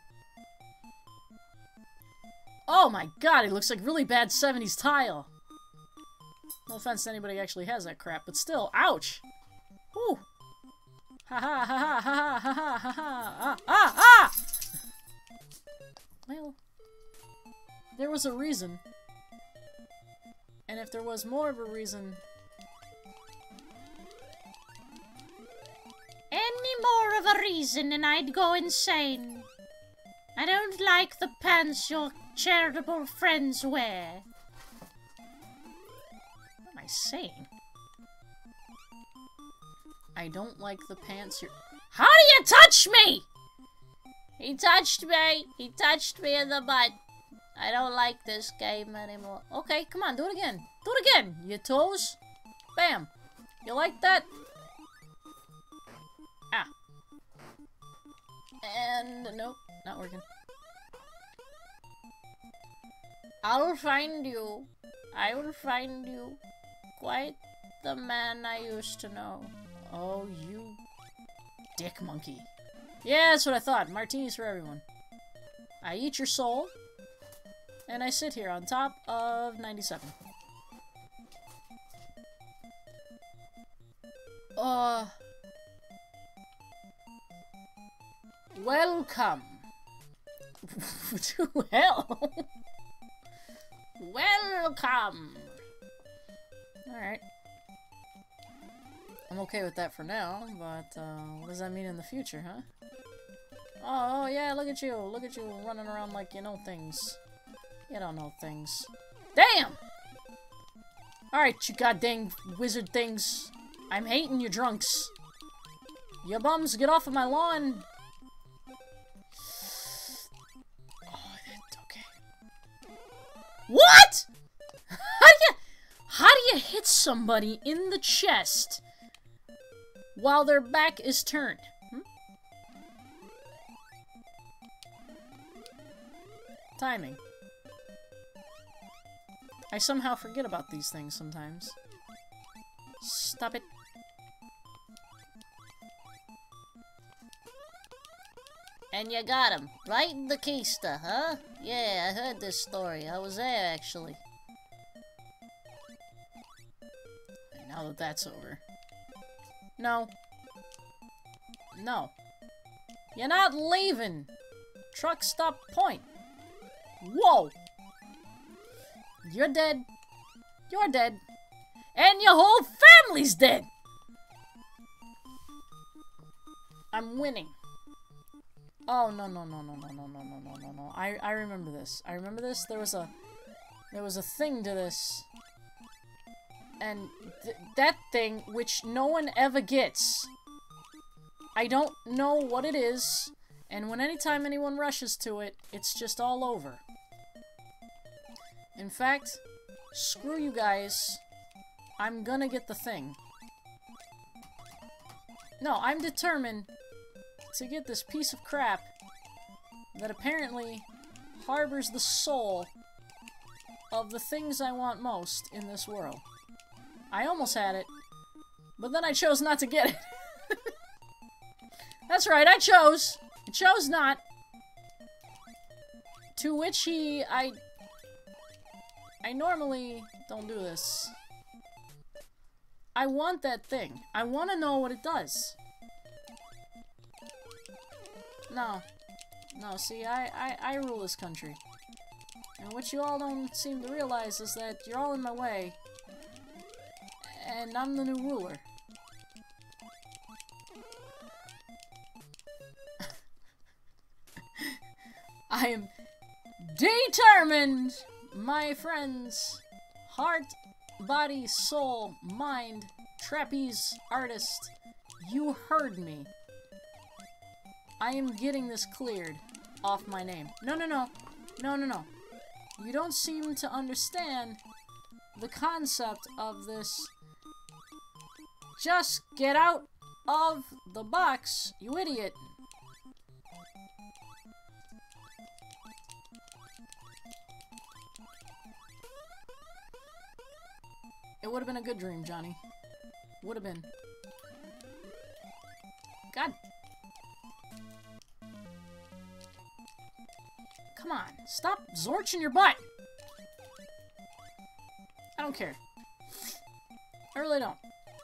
Speaker 1: Oh my god, it looks like really bad seventies tile. No offense to anybody who actually has that crap, but still, ouch! Whew! Ha ha ha ha ha ha ha ha ha ah ah ah! Well, there was a reason. And if there was more of a reason... Any more of a reason and I'd go insane. I don't like the pants your charitable friends wear. What am I saying? I don't like the pants you're... How do you touch me?! He touched me! He touched me in the butt. I don't like this game anymore. Okay, come on, do it again. Do it again, you toes. Bam. You like that? Ah. And nope, not working. I'll find you. I will find you. Quite the man I used to know. Oh, you dick monkey. Yeah, that's what I thought. Martinis for everyone. I eat your soul. And I sit here on top of ninety-seven. Uh... Welcome to hell. Welcome. Alright. I'm okay with that for now, but uh, what does that mean in the future, huh? Oh, oh, yeah, look at you. Look at you running around like you know things. You don't know things. Damn! Alright, you goddamn wizard things. I'm hating you drunks. You bums, get off of my lawn. Oh, that's okay. What?! How do you... How do you hit somebody in the chest while their back is turned? Hmm? Timing. I somehow forget about these things sometimes. Stop it. And you got him, right in the keister, huh? Yeah, I heard this story. I was there, actually. And now that that's over. No. No. You're not leaving! Truck stop point. Whoa! You're dead. You're dead. And your whole family's dead! I'm winning. Oh, no, no, no, no, no, no, no, no, no, no, no. I, I remember this. I remember this. There was a... There was a thing to this. And th that thing, which no one ever gets. I don't know what it is. And when anytime anyone rushes to it, it's just all over. In fact, screw you guys. I'm gonna get the thing. No, I'm determined to get this piece of crap that apparently harbors the soul of the things I want most in this world. I almost had it, but then I chose not to get it. That's right, I chose. I chose not. To which he... I... I normally don't do this. I want that thing. I want to know what it does. No. No, see, I, I, I rule this country. And what you all don't seem to realize is that you're all in my way. And I'm the new ruler. I am determined, my friends. Heart, body, soul, mind, trapeze artist. You heard me. I am getting this cleared off my name. No, no, no. No, no, no. You don't seem to understand the concept of this. Just get out of the box, you idiot. It would have been a good dream, Johnny. Would have been. God. Come on, stop zorching your butt! I don't care. I really don't.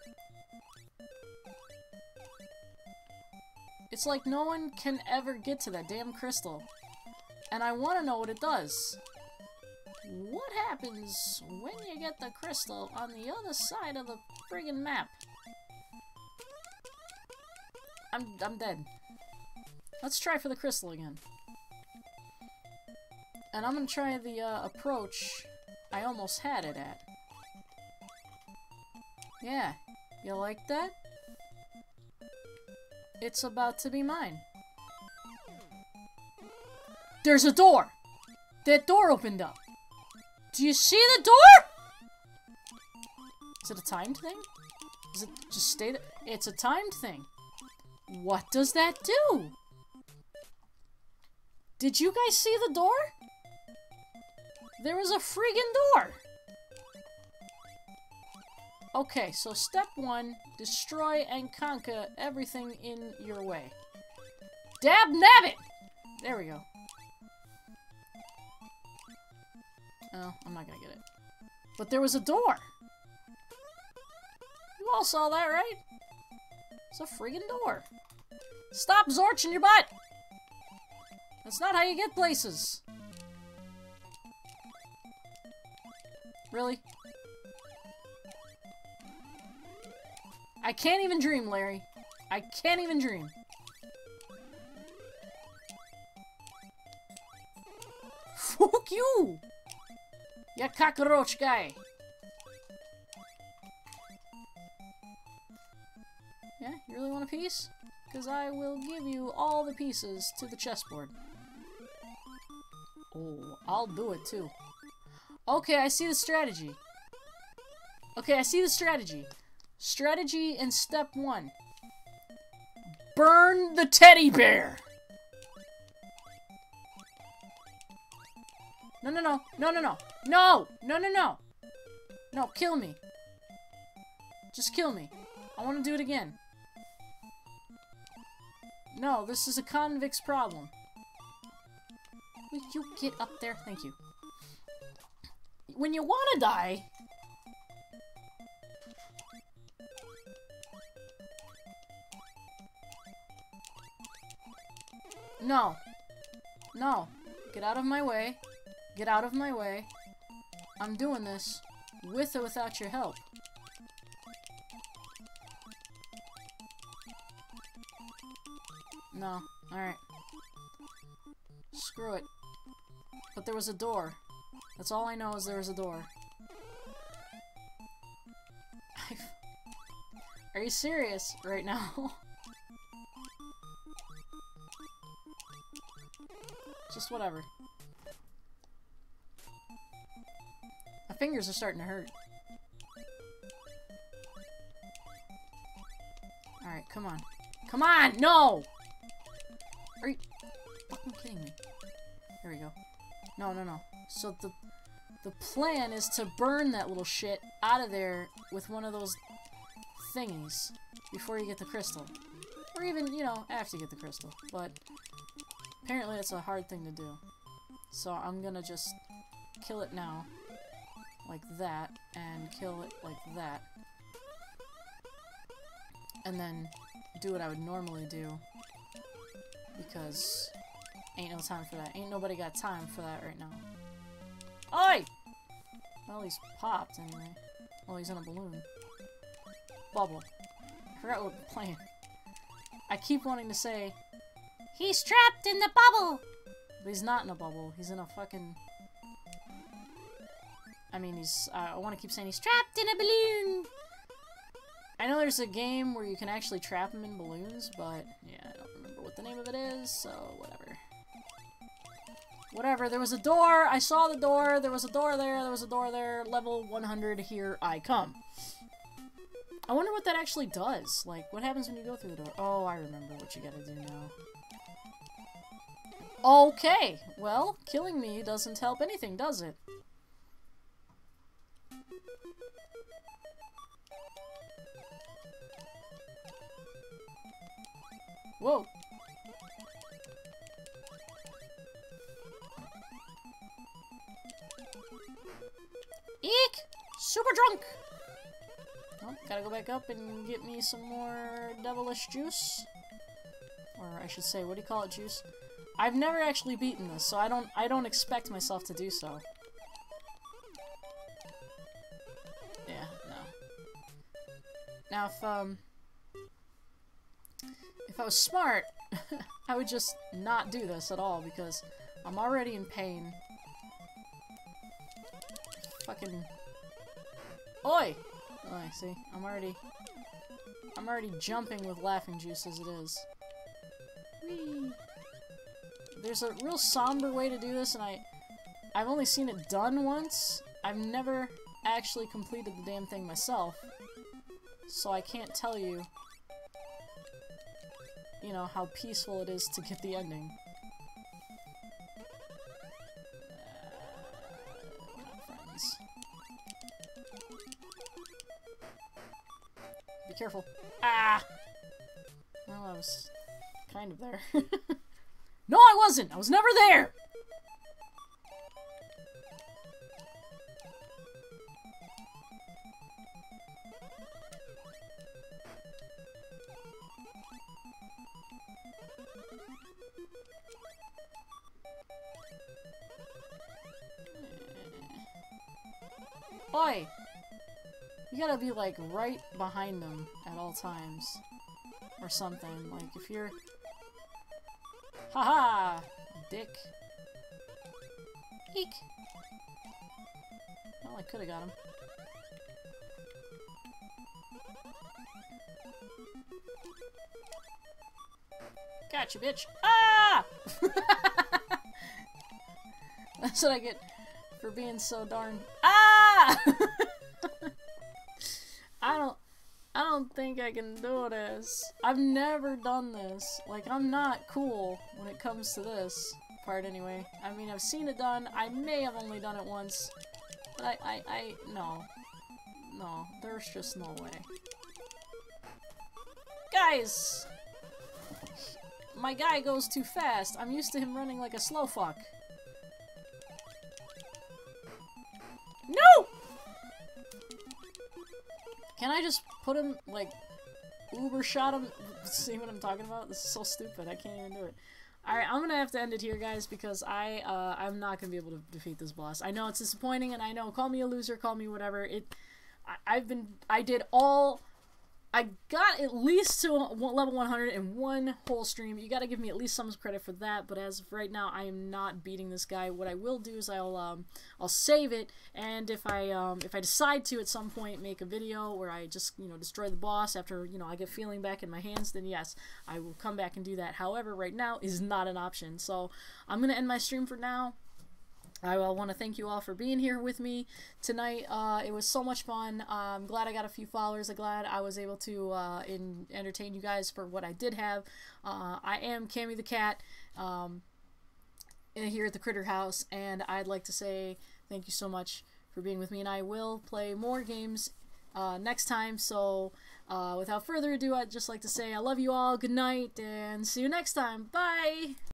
Speaker 1: It's like no one can ever get to that damn crystal. And I want to know what it does. What happens when you get the crystal on the other side of the friggin' map? I'm, I'm dead. Let's try for the crystal again. And I'm gonna try the uh, approach I almost had it at. Yeah, you like that? It's about to be mine. There's a door! That door opened up. Do you see the door? Is it a timed thing? Does it just stay there? It's a timed thing. What does that do? Did you guys see the door? There was a friggin' door! Okay, so step one, destroy and conquer everything in your way. Dab nabbit! There we go. Oh, I'm not gonna get it. But there was a door! You all saw that, right? It's a friggin' door. Stop zorching your butt! That's not how you get places. Really? I can't even dream, Larry. I can't even dream. Fuck you! You cockroach guy. Yeah, you really want a piece? Because I will give you all the pieces to the chessboard. Oh, I'll do it too. Okay, I see the strategy. Okay, I see the strategy. Strategy in step one. Burn the teddy bear! No, no, no. No, no, no. No! No, no, no. No, kill me. Just kill me. I want to do it again. No, this is a convict's problem. Will you get up there? Thank you. When you want to die... No. No. Get out of my way. Get out of my way. I'm doing this with or without your help. No. Alright. Screw it. But there was a door. That's all I know is there was a door. Are you serious right now? Just whatever. My fingers are starting to hurt. Alright, come on. Come on! No! Are you fucking kidding me? Here we go. No, no, no. So the the plan is to burn that little shit out of there with one of those thingies before you get the crystal. Or even, you know, after you get the crystal. But apparently it's a hard thing to do. So I'm gonna just kill it now. Like that. And kill it like that. And then do what I would normally do. Because ain't no time for that. Ain't nobody got time for that right now. Oi! Well, he's popped anyway. Well, he's in a balloon. Bubble. I forgot what we're playing. I keep wanting to say, he's trapped in the bubble! But he's not in a bubble. He's in a fucking... I mean, he's... Uh, I want to keep saying he's trapped in a balloon! I know there's a game where you can actually trap him in balloons, but yeah, I don't remember what the name of it is, so whatever. Whatever, there was a door, I saw the door, there was a door there, there was a door there, level one hundred, here I come. I wonder what that actually does. Like, what happens when you go through the door? Oh, I remember what you gotta do now. Okay, well, killing me doesn't help anything, does it? Whoa. Eek! Super drunk! Oh, gotta go back up and get me some more devilish juice. Or I should say, what do you call it, juice? I've never actually beaten this, so I don't I don't expect myself to do so. Yeah, no. Now if um If I was smart, I would just not do this at all, because I'm already in pain. Fucking... Oi! Oi, see? I'm already... I'm already jumping with laughing juice as it is. Whee! There's a real somber way to do this, and I... I've only seen it done once. I've never actually completed the damn thing myself. So I can't tell you... you know, how peaceful it is to get the ending. Uh, we're not friends. Be careful. Ah! Well, I was kind of there. No, I wasn't! I was never there! Boy! You gotta be, like, right behind them at all times. Or something. Like, if you're... Haha! Dick. Eek! Well, I could've got him. Gotcha, bitch! Ah! That's what I get for being so darn... Ah! I don't... I don't think I can do this. I've never done this. Like, I'm not cool when it comes to this part anyway. I mean, I've seen it done. I may have only done it once. But I, I, I, no. No, there's just no way. Guys! My guy goes too fast. I'm used to him running like a slow fuck. No! Can I just put him, like, uber shot him? See what I'm talking about? This is so stupid. I can't even do it. Alright, I'm gonna have to end it here, guys, because I, uh, I'm not gonna be able to defeat this boss. I know it's disappointing, and I know, call me a loser, call me whatever. It, I, I've been, I did all... I got at least to level one hundred in one whole stream. You gotta give me at least some credit for that, but as of right now, I am not beating this guy. What I will do is I'll um, I'll save it, and if I um, if I decide to at some point make a video where I just, you know, destroy the boss after, you know, I get feeling back in my hands, then yes, I will come back and do that. However, right now is not an option. So I'm gonna end my stream for now. I want to thank you all for being here with me tonight. Uh, it was so much fun. Uh, I'm glad I got a few followers. I'm glad I was able to uh, in, entertain you guys for what I did have. Uh, I am Cammy the Cat um, here at the Critter House, and I'd like to say thank you so much for being with me, and I will play more games uh, next time. So uh, without further ado, I'd just like to say I love you all, good night, and see you next time. Bye!